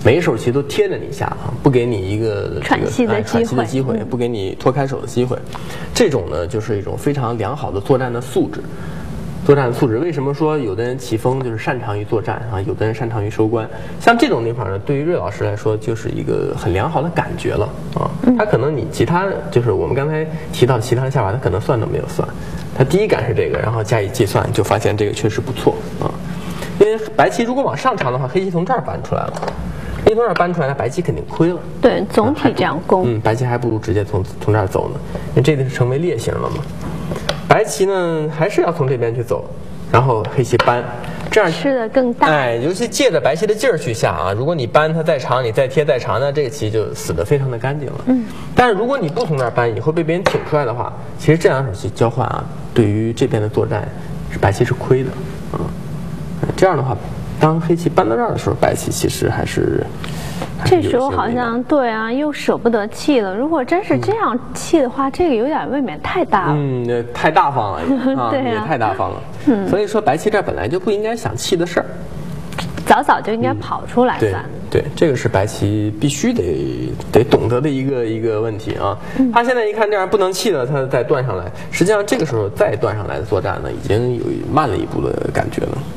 每一手棋都贴着你下啊，不给你一个喘息的机会，不给你脱开手的机会。这种呢，就是一种非常良好的作战的素质。作战的素质，为什么说有的人棋风就是擅长于作战啊，有的人擅长于收官？像这种地方呢，对于芮老师来说，就是一个很良好的感觉了啊。他可能你其他就是我们刚才提到其他的下法，他可能算都没有算，他第一感是这个，然后加以计算，就发现这个确实不错啊。因为白棋如果往上长的话，黑棋从这儿搬出来了，黑棋从这儿搬出来，那白棋肯定亏了。 对，总体这样攻， 白棋还不如直接从这儿走呢，因为这个是成为劣形了嘛。白棋呢还是要从这边去走，然后黑棋搬，这样吃的更大。 哎，尤其借着白棋的劲儿去下啊，如果你搬它再长，你再贴再长，那这个棋就死得非常的干净了。但是如果你不从那儿搬，以后被别人挺出来的话，其实这两手棋交换啊，对于这边的作战是白棋是亏的啊。这样的话，当黑棋搬到这儿的时候，白棋其实还是这时候好像对啊，又舍不得弃了。如果真是这样弃的话，这个有点未免太大了。 太大方了啊， 对啊， 也太大方了。所以说白棋这本来就不应该想弃的事儿， 早就应该跑出来算。 对，这个是白棋必须得懂得的一个问题啊。他现在一看这样不能弃了，他再断上来，实际上这个时候再断上来的作战呢，已经有慢了一步的感觉了。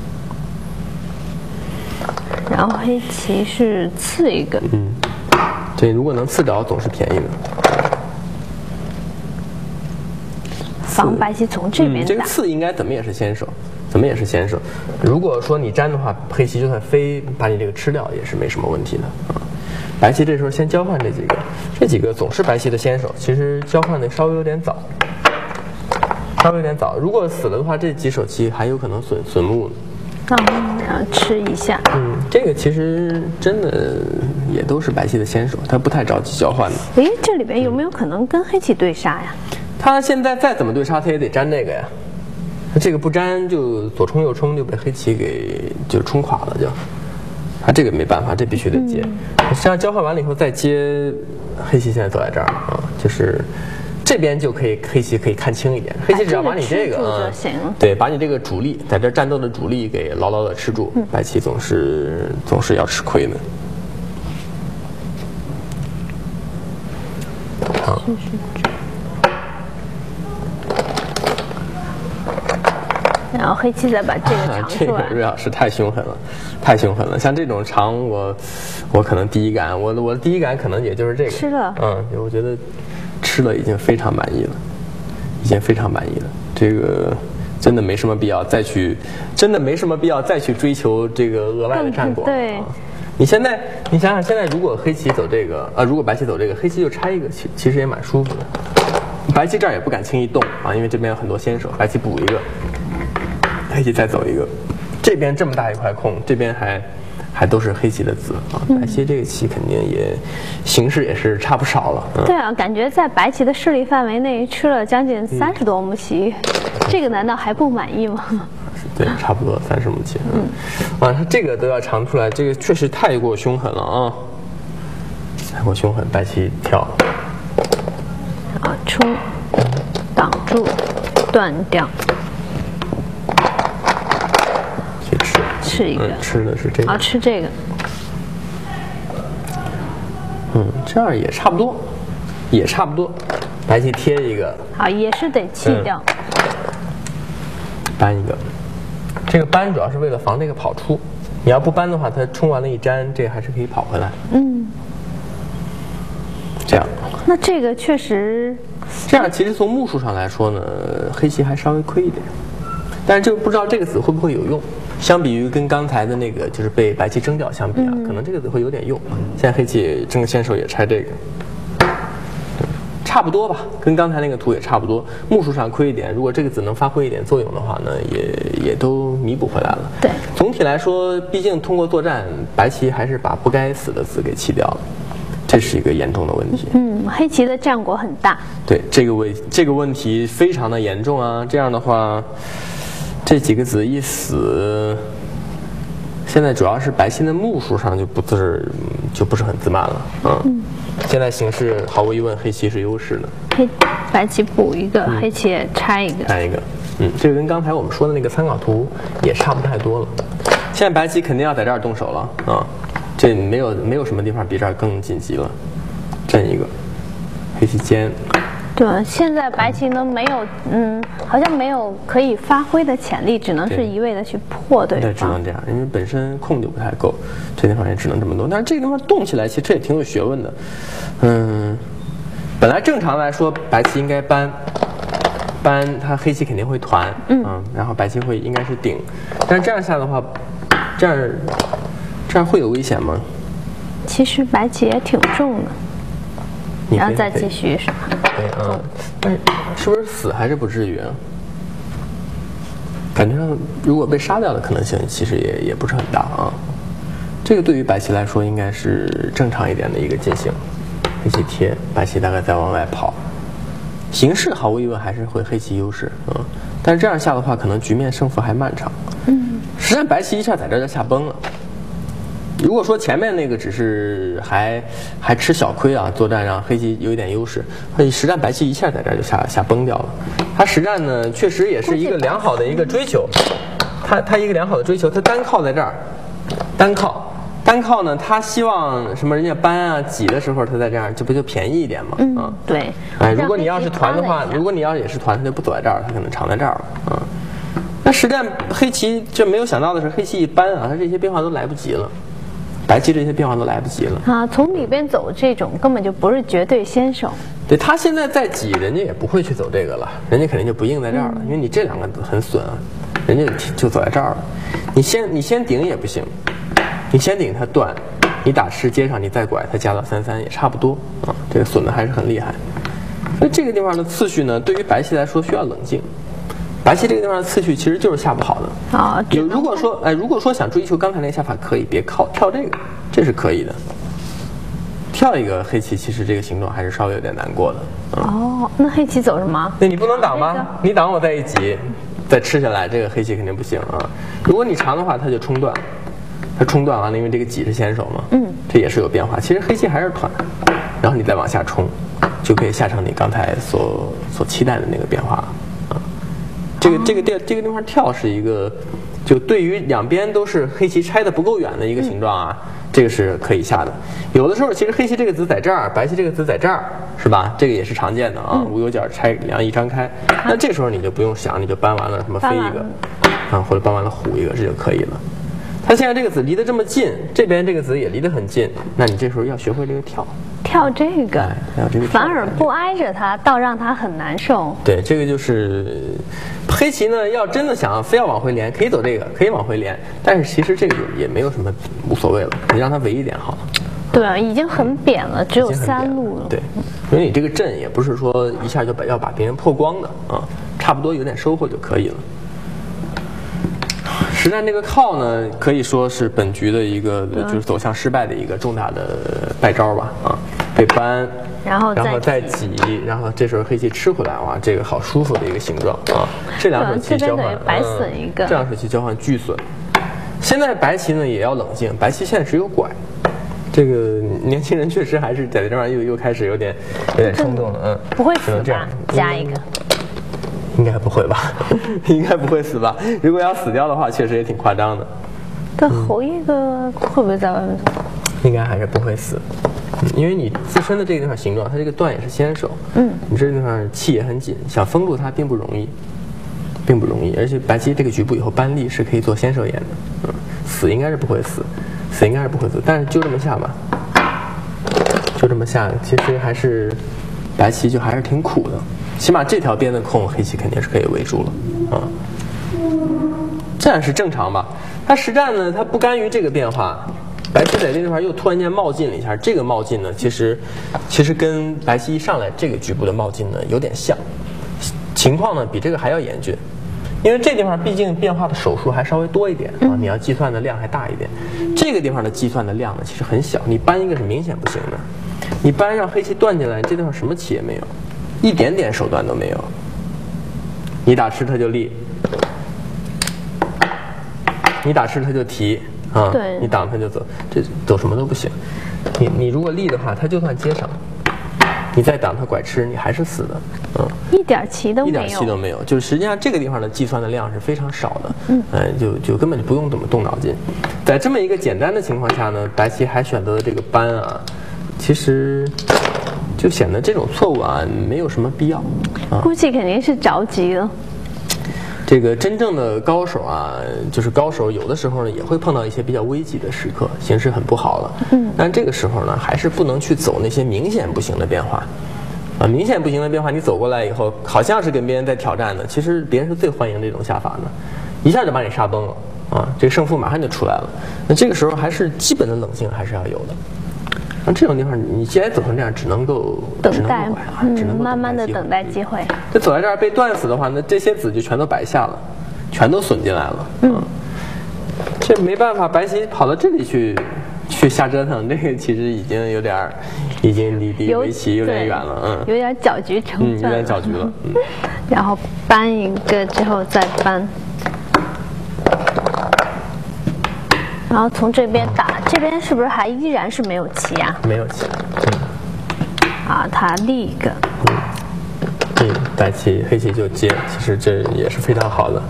然后黑棋是刺一个， 这如果能刺着，总是便宜的。 防白棋从这边打， 这个刺应该怎么也是先手，如果说你粘的话，黑棋就算非把你这个吃掉，也是没什么问题的啊。白棋这时候先交换这几个总是白棋的先手，其实交换的稍微有点早。如果死了的话，这几手棋还有可能损目呢。 然后吃一下。 这个其实真的也都是白棋的先手，他不太着急交换的。 这里边有没有可能跟黑棋对杀呀？ 他现在再怎么对杀，他也得粘这个呀。这个不粘就左冲右冲就被黑棋就冲垮了就。他这个没办法，这必须得接。这样交换完了以后再接，黑棋现在走在这儿啊，就是这边就可以黑棋可以看清一点。黑棋只要把你这个对，把你这个主力在这战斗的主力给牢牢的吃住，白棋总是要吃亏的。好。 然后黑棋再把这个长出来。 这个芮老师太凶狠了，像这种长我可能第一感，我的第一感可能也就是这个吃了。 我觉得吃了已经非常满意了，这个真的没什么必要再去追求这个额外的战果。 对。 你想想，现在如果黑棋走这个如果白棋走这个，黑棋就拆一个，其实也蛮舒服的。白棋这儿也不敢轻易动啊，因为这边有很多先手，白棋补一个，黑棋再走一个，这边这么大一块空，这边还都是黑棋的子啊。白棋这个棋肯定也形势也是差不少了。 对啊，感觉在白棋的势力范围内吃了将近30多目棋，这个难道还不满意吗？ 对，差不多30目棋。他这个都要长出来，这个确实太过凶狠了啊！太过凶狠，白棋跳。 冲，挡住，断掉。吃一个， 吃的是这个。 吃这个。 这样也差不多，白棋贴一个。 好，也是得弃掉。 搬一个，这个搬主要是为了防这个跑出。你要不搬的话，它冲完了一粘，这个还是可以跑回来。这样。 那这个确实。 这样其实从目数上来说呢，黑棋还稍微亏一点，但是就不知道这个子会不会有用。相比于跟刚才的那个就是被白棋争掉相比啊，可能这个子会有点用。现在黑棋争个先手也拆这个，差不多吧，跟刚才那个图也差不多。目数上亏一点，如果这个子能发挥一点作用的话呢，也都弥补回来了。 对， 总体来说，毕竟通过作战，白棋还是把不该死的子给弃掉了。这是一个严重的问题。 黑棋的战果很大。 对，这个问题非常的严重啊！这样的话，这几个子一死，现在主要是白棋的目数上就不是很自满了。现在形势毫无疑问，黑棋是优势的。 白棋补一个，黑棋也拆一个。 这个跟刚才我们说的那个参考图也差不太多了。现在白棋肯定要在这儿动手了啊！ 这没有什么地方比这儿更紧急了，震一个，黑棋尖。 对，现在白棋呢没有，好像没有可以发挥的潜力，只能是一味的去破对方。 对，只能这样，因为本身空就不太够，这地方也只能这么动。但是这个地方动起来，其实这也挺有学问的。本来正常来说，白棋应该搬，它黑棋肯定会团，然后白棋应该是顶，但是这样下的话，这样会有危险吗？ 其实白棋也挺重的，然后再继续是吧？ 对，但是不是死还是不至于啊？感觉上如果被杀掉的可能性其实也不是很大啊。这个对于白棋来说应该是正常一点的一个进行。黑棋贴，白棋大概再往外跑，形势毫无疑问还是会黑棋优势，但是这样下的话，可能局面胜负还漫长。实际上白棋一下在这就下崩了。如果说前面那个只是还吃小亏啊，作战让黑棋有一点优势，实战白棋一下在这就下崩掉了。他实战呢，确实也是一个良好的一个追求，他一个良好的追求，他单靠在这儿，单靠呢，他希望什么？人家搬啊挤的时候，他在这样，这不就便宜一点吗？ 对。 如果你要是团的话，如果你要也是团，他就不走在这儿，他可能藏在这儿了。那实战黑棋就没有想到的是，黑棋一搬啊，他这些变化都来不及了。白棋这些变化都来不及了啊！从里边走这种根本就不是绝对先手。 对，他现在在挤，人家也不会去走这个了，人家肯定就不硬在这儿了，因为你这两个很损啊，人家就走在这儿了。你先顶也不行，你先顶它断，你打吃接上，你再拐它加到3-3也差不多啊，这个损的还是很厉害。所以这个地方的次序呢，对于白棋来说需要冷静。白棋这个地方的次序其实就是下不好的啊。 如果说想追求刚才那个下法，可以别跳这个，这是可以的。跳一个黑棋，其实这个形状还是稍微有点难过的。 那黑棋走什么？ 那你不能挡吗？你挡我再一挤，再吃下来，这个黑棋肯定不行啊。如果你长的话，它就冲断，它冲断完了，因为这个挤是先手嘛，这也是有变化。其实黑棋还是团，然后你再往下冲，就可以下成你刚才所期待的那个变化。这个地方跳是一个，就对于两边都是黑棋拆的不够远的一个形状啊，这个是可以下的。有的时候其实黑棋这个子在这儿，白棋这个子在这儿，是吧？这个也是常见的啊，无有角拆两翼张开。那这时候你就不用想，你就搬完了什么飞一个，或者搬完了虎一个，这就可以了。他现在这个子离得这么近，这边这个子也离得很近，那你这时候要学会这个跳这个，反而不挨着它，倒让它很难受。 对，这个就是黑棋呢，要真的想非要往回连，可以走这个，可以往回连，但是其实这个也没有什么无所谓了，你让它围一点好了。 对啊，已经很扁了，只有3路了。 对，因为你这个阵也不是说一下就要把别人破光的啊，差不多有点收获就可以了。实战这个靠呢，可以说是本局的一个就是走向失败的一个重大的败招吧啊，被搬，然后再挤，然后这时候黑棋吃回来，哇，这个好舒服的一个形状啊！这两手棋交换， 白损一个， 这两手棋交换巨损。现在白棋呢也要冷静，白棋现在只有拐，这个年轻人确实还是在这方又开始有点冲动了， 不会死吧？加一个。 应该不会吧？应该不会死吧？如果要死掉的话，确实也挺夸张的。 这侯一个会不会在外面走？ 应该还是不会死，因为你自身的这个地方形状，它这个断也是先手，你这个地方气也很紧，想封住它并不容易，并不容易。而且白棋这个局部以后搬力是可以做先手眼的，死应该是不会死，死应该是不会死，但是就这么下吧，就这么下，其实还是白棋就还是挺苦的。起码这条边的空，黑棋肯定是可以围住了啊。这样是正常吧？他实战呢，他不甘于这个变化，白棋在这地方又突然间冒进了一下。这个冒进呢，其实跟白棋一上来这个局部的冒进呢有点像，情况呢比这个还要严峻。因为这地方毕竟变化的手数还稍微多一点啊，你要计算的量还大一点。这个地方的计算的量呢其实很小，你搬一个是明显不行的。你搬让黑棋断进来，这地方什么棋也没有。一点点手段都没有，你打吃它就立，你打吃它就提啊，你挡它就走，这走什么都不行。你如果立的话，它就算接上， 你再挡他拐吃，你还是死的。 一点棋都没有， 一点棋都没有。就实际上这个地方的计算的量是非常少的，就根本就不用怎么动脑筋。在这么一个简单的情况下呢，白棋还选择了这个搬啊，其实就显得这种错误啊没有什么必要啊。 估计肯定是着急了。 这个真正的高手啊，就是高手有的时候呢也会碰到一些比较危急的时刻，形势很不好了。但这个时候呢，还是不能去走那些明显不行的变化。明显不行的变化，你走过来以后，好像是跟别人在挑战的，其实别人是最欢迎这种下法的，一下就把你杀崩了啊！这个胜负马上就出来了。那这个时候还是基本的冷静还是要有的。那这种地方，你既然走成这样，只能够等待， 只能够慢慢的等待机会。 这走在这儿被断死的话，那这些子就全都白下了，全都损进来了。这没办法，白棋跑到这里去瞎折腾，这个其实已经离围棋有点远了， 有点搅局成分， 有点搅局了， 然后搬一个之后再搬，然后从这边打，这边是不是还依然是没有棋啊？ 没有棋。 啊，他立一个。 白棋黑棋就接，其实这也是非常好的。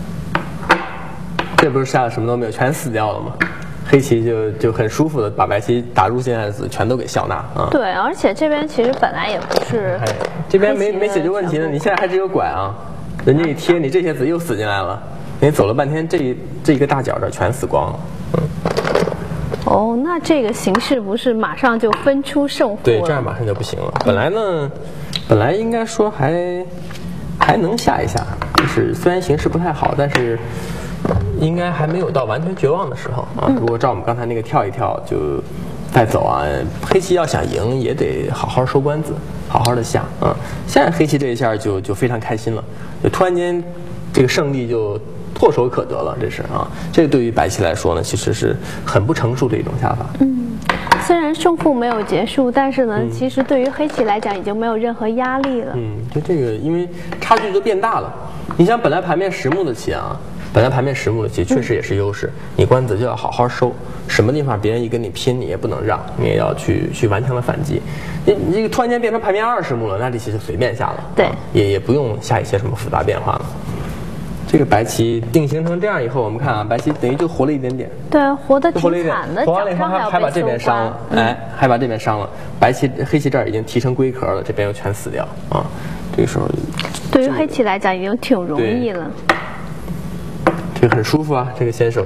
这不是下了什么都没有，全死掉了吗？黑棋就很舒服的把白棋打入陷害子全都给笑纳啊。 对，而且这边其实本来也不是， 这边没解决问题呢，你现在还只有拐啊，人家一贴你这些子又死进来了，你走了半天这一个大角这全死光了。 哦，那这个形势不是马上就分出胜负了？ 对，这样马上就不行了。本来应该说还能下一下，就是虽然形势不太好，但是应该还没有到完全绝望的时候啊。如果照我们刚才那个跳一跳就再走啊，黑棋要想赢也得好好收官子，好好的下啊。现在黑棋这一下就非常开心了，就突然间这个胜利就唾手可得了，这是啊。这个对于白棋来说呢，其实是很不成熟的一种下法。 虽然胜负没有结束，但是呢，其实对于黑棋来讲已经没有任何压力了。 就这个，因为差距就变大了。你想，本来盘面实目的棋啊，确实也是优势，你官子就要好好收，什么地方别人一跟你拼，你也不能让，你也要去顽强的反击。你这个突然间变成盘面20目了，那这棋就随便下了， 对， 也不用下一些什么复杂变化了。这个白棋定型成这样以后，我们看啊，白棋等于就活了一点点， 对，活得挺惨的， 活完了以后还把这边伤了，还把这边伤了。黑棋这儿已经提成龟壳了，这边又全死掉啊。这个时候， 对于黑棋来讲已经挺容易了。 这个很舒服啊，这个先手。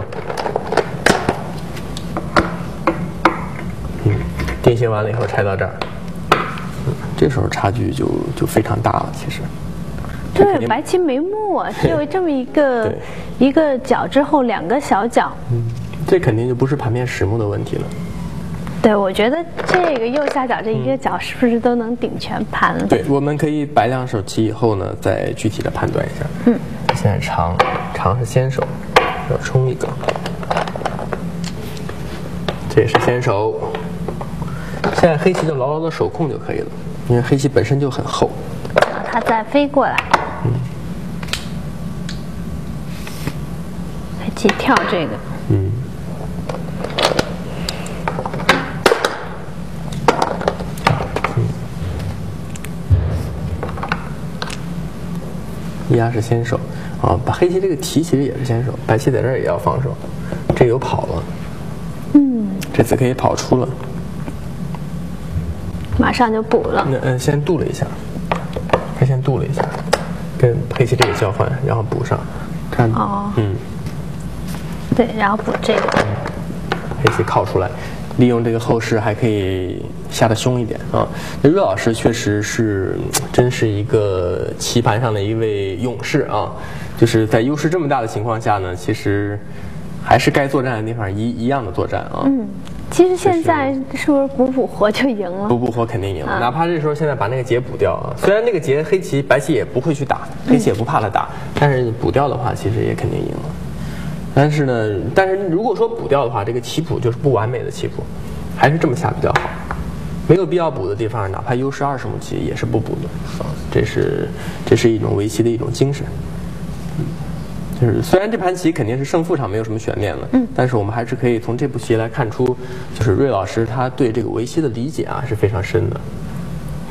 定型完了以后拆到这儿，这时候差距就非常大了，其实。 对，白棋没目啊，只有这么一个角之后2个小角。 这肯定就不是盘面实目的问题了。 对，我觉得这个右下角这一个角是不是都能顶全盘了？ 对，我们可以摆2手棋以后呢，再具体的判断一下。现在长是先手，要冲一个，这也是先手。现在黑棋就牢牢的手控就可以了，因为黑棋本身就很厚。 它再飞过来。黑棋跳这个。 压是先手啊，把黑棋这个提其实也是先手，白棋在这儿也要放手，这有跑了，这子可以跑出了， 马上就补了。 先渡了一下，他先渡了一下，跟黑棋这个交换，然后补上，看， 对，然后补这个， 黑棋靠出来，利用这个后势还可以下得凶一点啊。这岳老师确实是真是一个棋盘上的一位勇士啊，就是在优势这么大的情况下呢，其实还是该作战的地方一样的作战啊。 其实现在是不是补活就赢了？ 补活肯定赢了，哪怕这时候现在把那个劫补掉啊，虽然那个劫白棋也不会去打，黑棋也不怕他打，但是补掉的话，其实也肯定赢了。但是如果说补掉的话，这个棋谱就是不完美的棋谱，还是这么下比较好。没有必要补的地方，哪怕优势20目棋也是不补的啊。这是一种围棋的一种精神。就是虽然这盘棋肯定是胜负上没有什么悬念了，但是我们还是可以从这步棋来看出，就是芮老师他对这个围棋的理解啊是非常深的。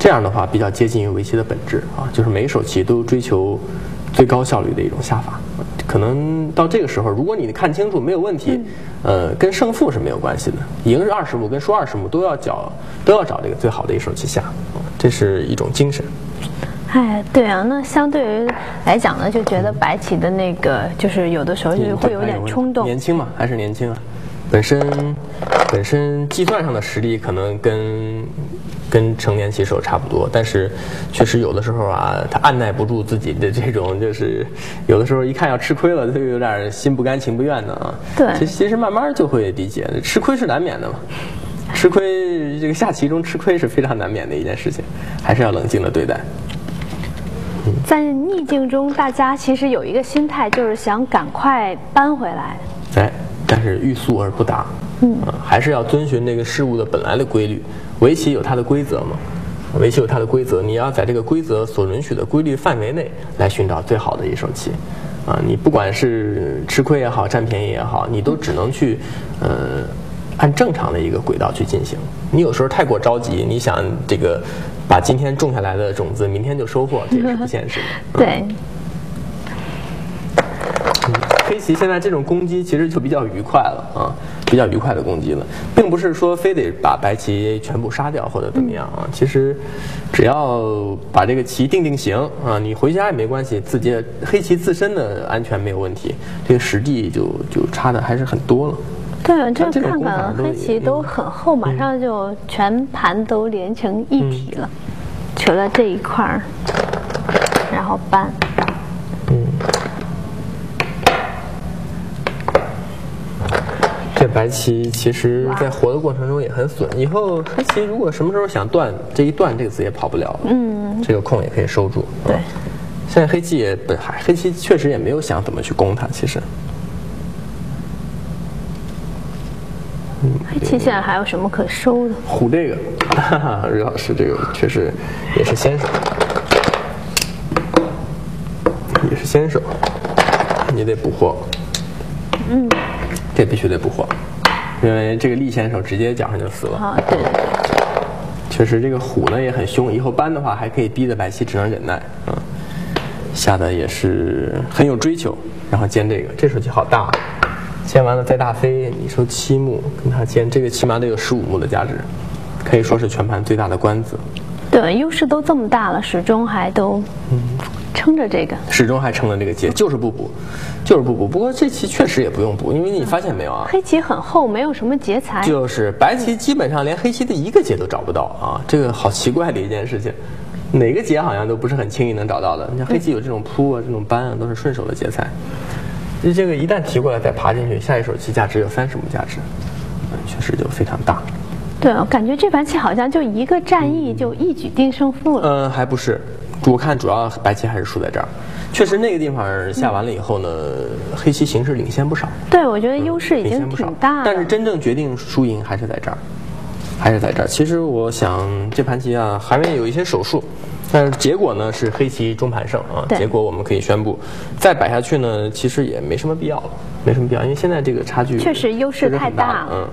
这样的话比较接近于围棋的本质啊，就是每一手棋都追求最高效率的一种下法。可能到这个时候，如果你看清楚没有问题，跟胜负是没有关系的，赢是20目跟输20目都要找这个最好的一手棋下，这是一种精神。 哎，对啊，那相对于来讲呢，就觉得白棋的那个就是有的时候就会有点冲动。 年轻嘛，还是年轻啊，本身计算上的实力可能跟成年棋手差不多，但是确实有的时候啊，他按耐不住自己的这种，就是有的时候一看要吃亏了，他就有点心不甘情不愿的啊。 对， 其实慢慢就会理解，吃亏是难免的嘛。吃亏，这个下棋中吃亏是非常难免的一件事情，还是要冷静的对待。 在逆境中，大家其实有一个心态，就是想赶快扳回来。 哎，但是欲速而不达。还是要遵循那个事物的本来的规律。围棋有它的规则嘛？围棋有它的规则，你要在这个规则所允许的规律范围内来寻找最好的一手棋。你不管是吃亏也好，占便宜也好，你都只能去按正常的一个轨道去进行。你有时候太过着急，你想这个把今天种下来的种子明天就收获，这个是不现实的。 对。 黑棋现在这种攻击其实就比较愉快了啊，比较愉快的攻击了，并不是说非得把白棋全部杀掉或者怎么样啊。其实只要把这个棋定型啊，你回家也没关系，黑棋自身的安全没有问题，这个实地就差的还是很多了。 对，这看看黑棋都很厚，马上就全盘都连成一体了，除了这一块儿，然后扳。 这白棋其实在活的过程中也很损，以后黑棋如果什么时候想断，这一断这个子也跑不了了，这个空也可以收住。 对， 现在黑棋确实也没有想怎么去攻它，其实。 黑棋现在还有什么可收的？ 虎这个，瑞老师这个确实也是先手，你得捕获。这必须得捕获，因为这个力先手直接脚上就死了。 啊，对。 确实这个虎呢也很凶，以后扳的话还可以逼得白棋只能忍耐。下的也是很有追求，然后尖这手棋好大，尖完了再大飞，你收7目，跟他尖，这个起码得有15目的价值，可以说是全盘最大的官子。 对，优势都这么大了，始终还都撑着这个， 始终还撑着这个劫，就是不补。不过这棋确实也不用补，因为你发现没有啊？ 黑棋很厚，没有什么劫材。 就是白棋基本上连黑棋的一个劫都找不到啊，这个好奇怪的一件事情。哪个劫好像都不是很轻易能找到的。你像黑棋有这种扑啊、这种扳啊，都是顺手的劫材。这个一旦提过来再爬进去，下一手棋价值有30目价值，确实就非常大。 对，我感觉这盘棋好像就一个战役就一举定胜负了。 还不是，我看主要白棋还是输在这儿。确实那个地方下完了以后呢，黑棋形势领先不少。 对，我觉得优势已经挺大了。 但是真正决定输赢还是在这儿，其实我想这盘棋啊，还没有一些手术，但是结果呢是黑棋中盘胜啊。结果我们可以宣布，再摆下去呢，其实也没什么必要了，因为现在这个差距确实优势太大了。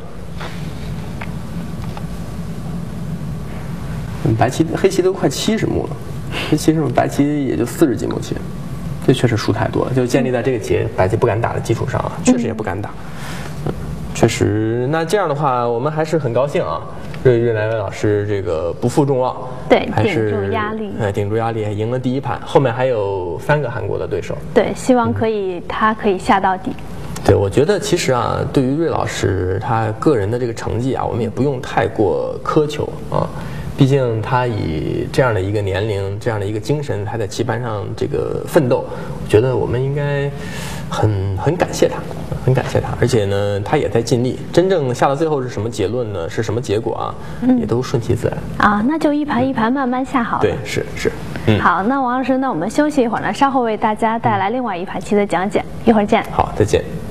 黑棋都快70目了，白棋也就40几目棋。这确实输太多了，就建立在这个劫白棋不敢打的基础上啊，确实也不敢打。确实，那这样的话，我们还是很高兴啊，瑞来老师这个不负众望， 对， 还是顶住压力， 顶住压力，赢了第一盘，后面还有3个韩国的对手。 对，希望他可以下到底。 对，我觉得其实啊，对于瑞老师他个人的这个成绩啊，我们也不用太过苛求啊。毕竟他以这样的一个年龄，这样的一个精神，他在棋盘上这个奋斗，我觉得我们应该很感谢他，而且呢，他也在尽力。真正下到最后是什么结论呢？是什么结果啊？也都顺其自然啊。那就一盘一盘慢慢下好了。 对，是。 好，那王老师，那我们休息一会儿呢，稍后为大家带来另外一盘棋的讲解，一会儿见。 好，再见。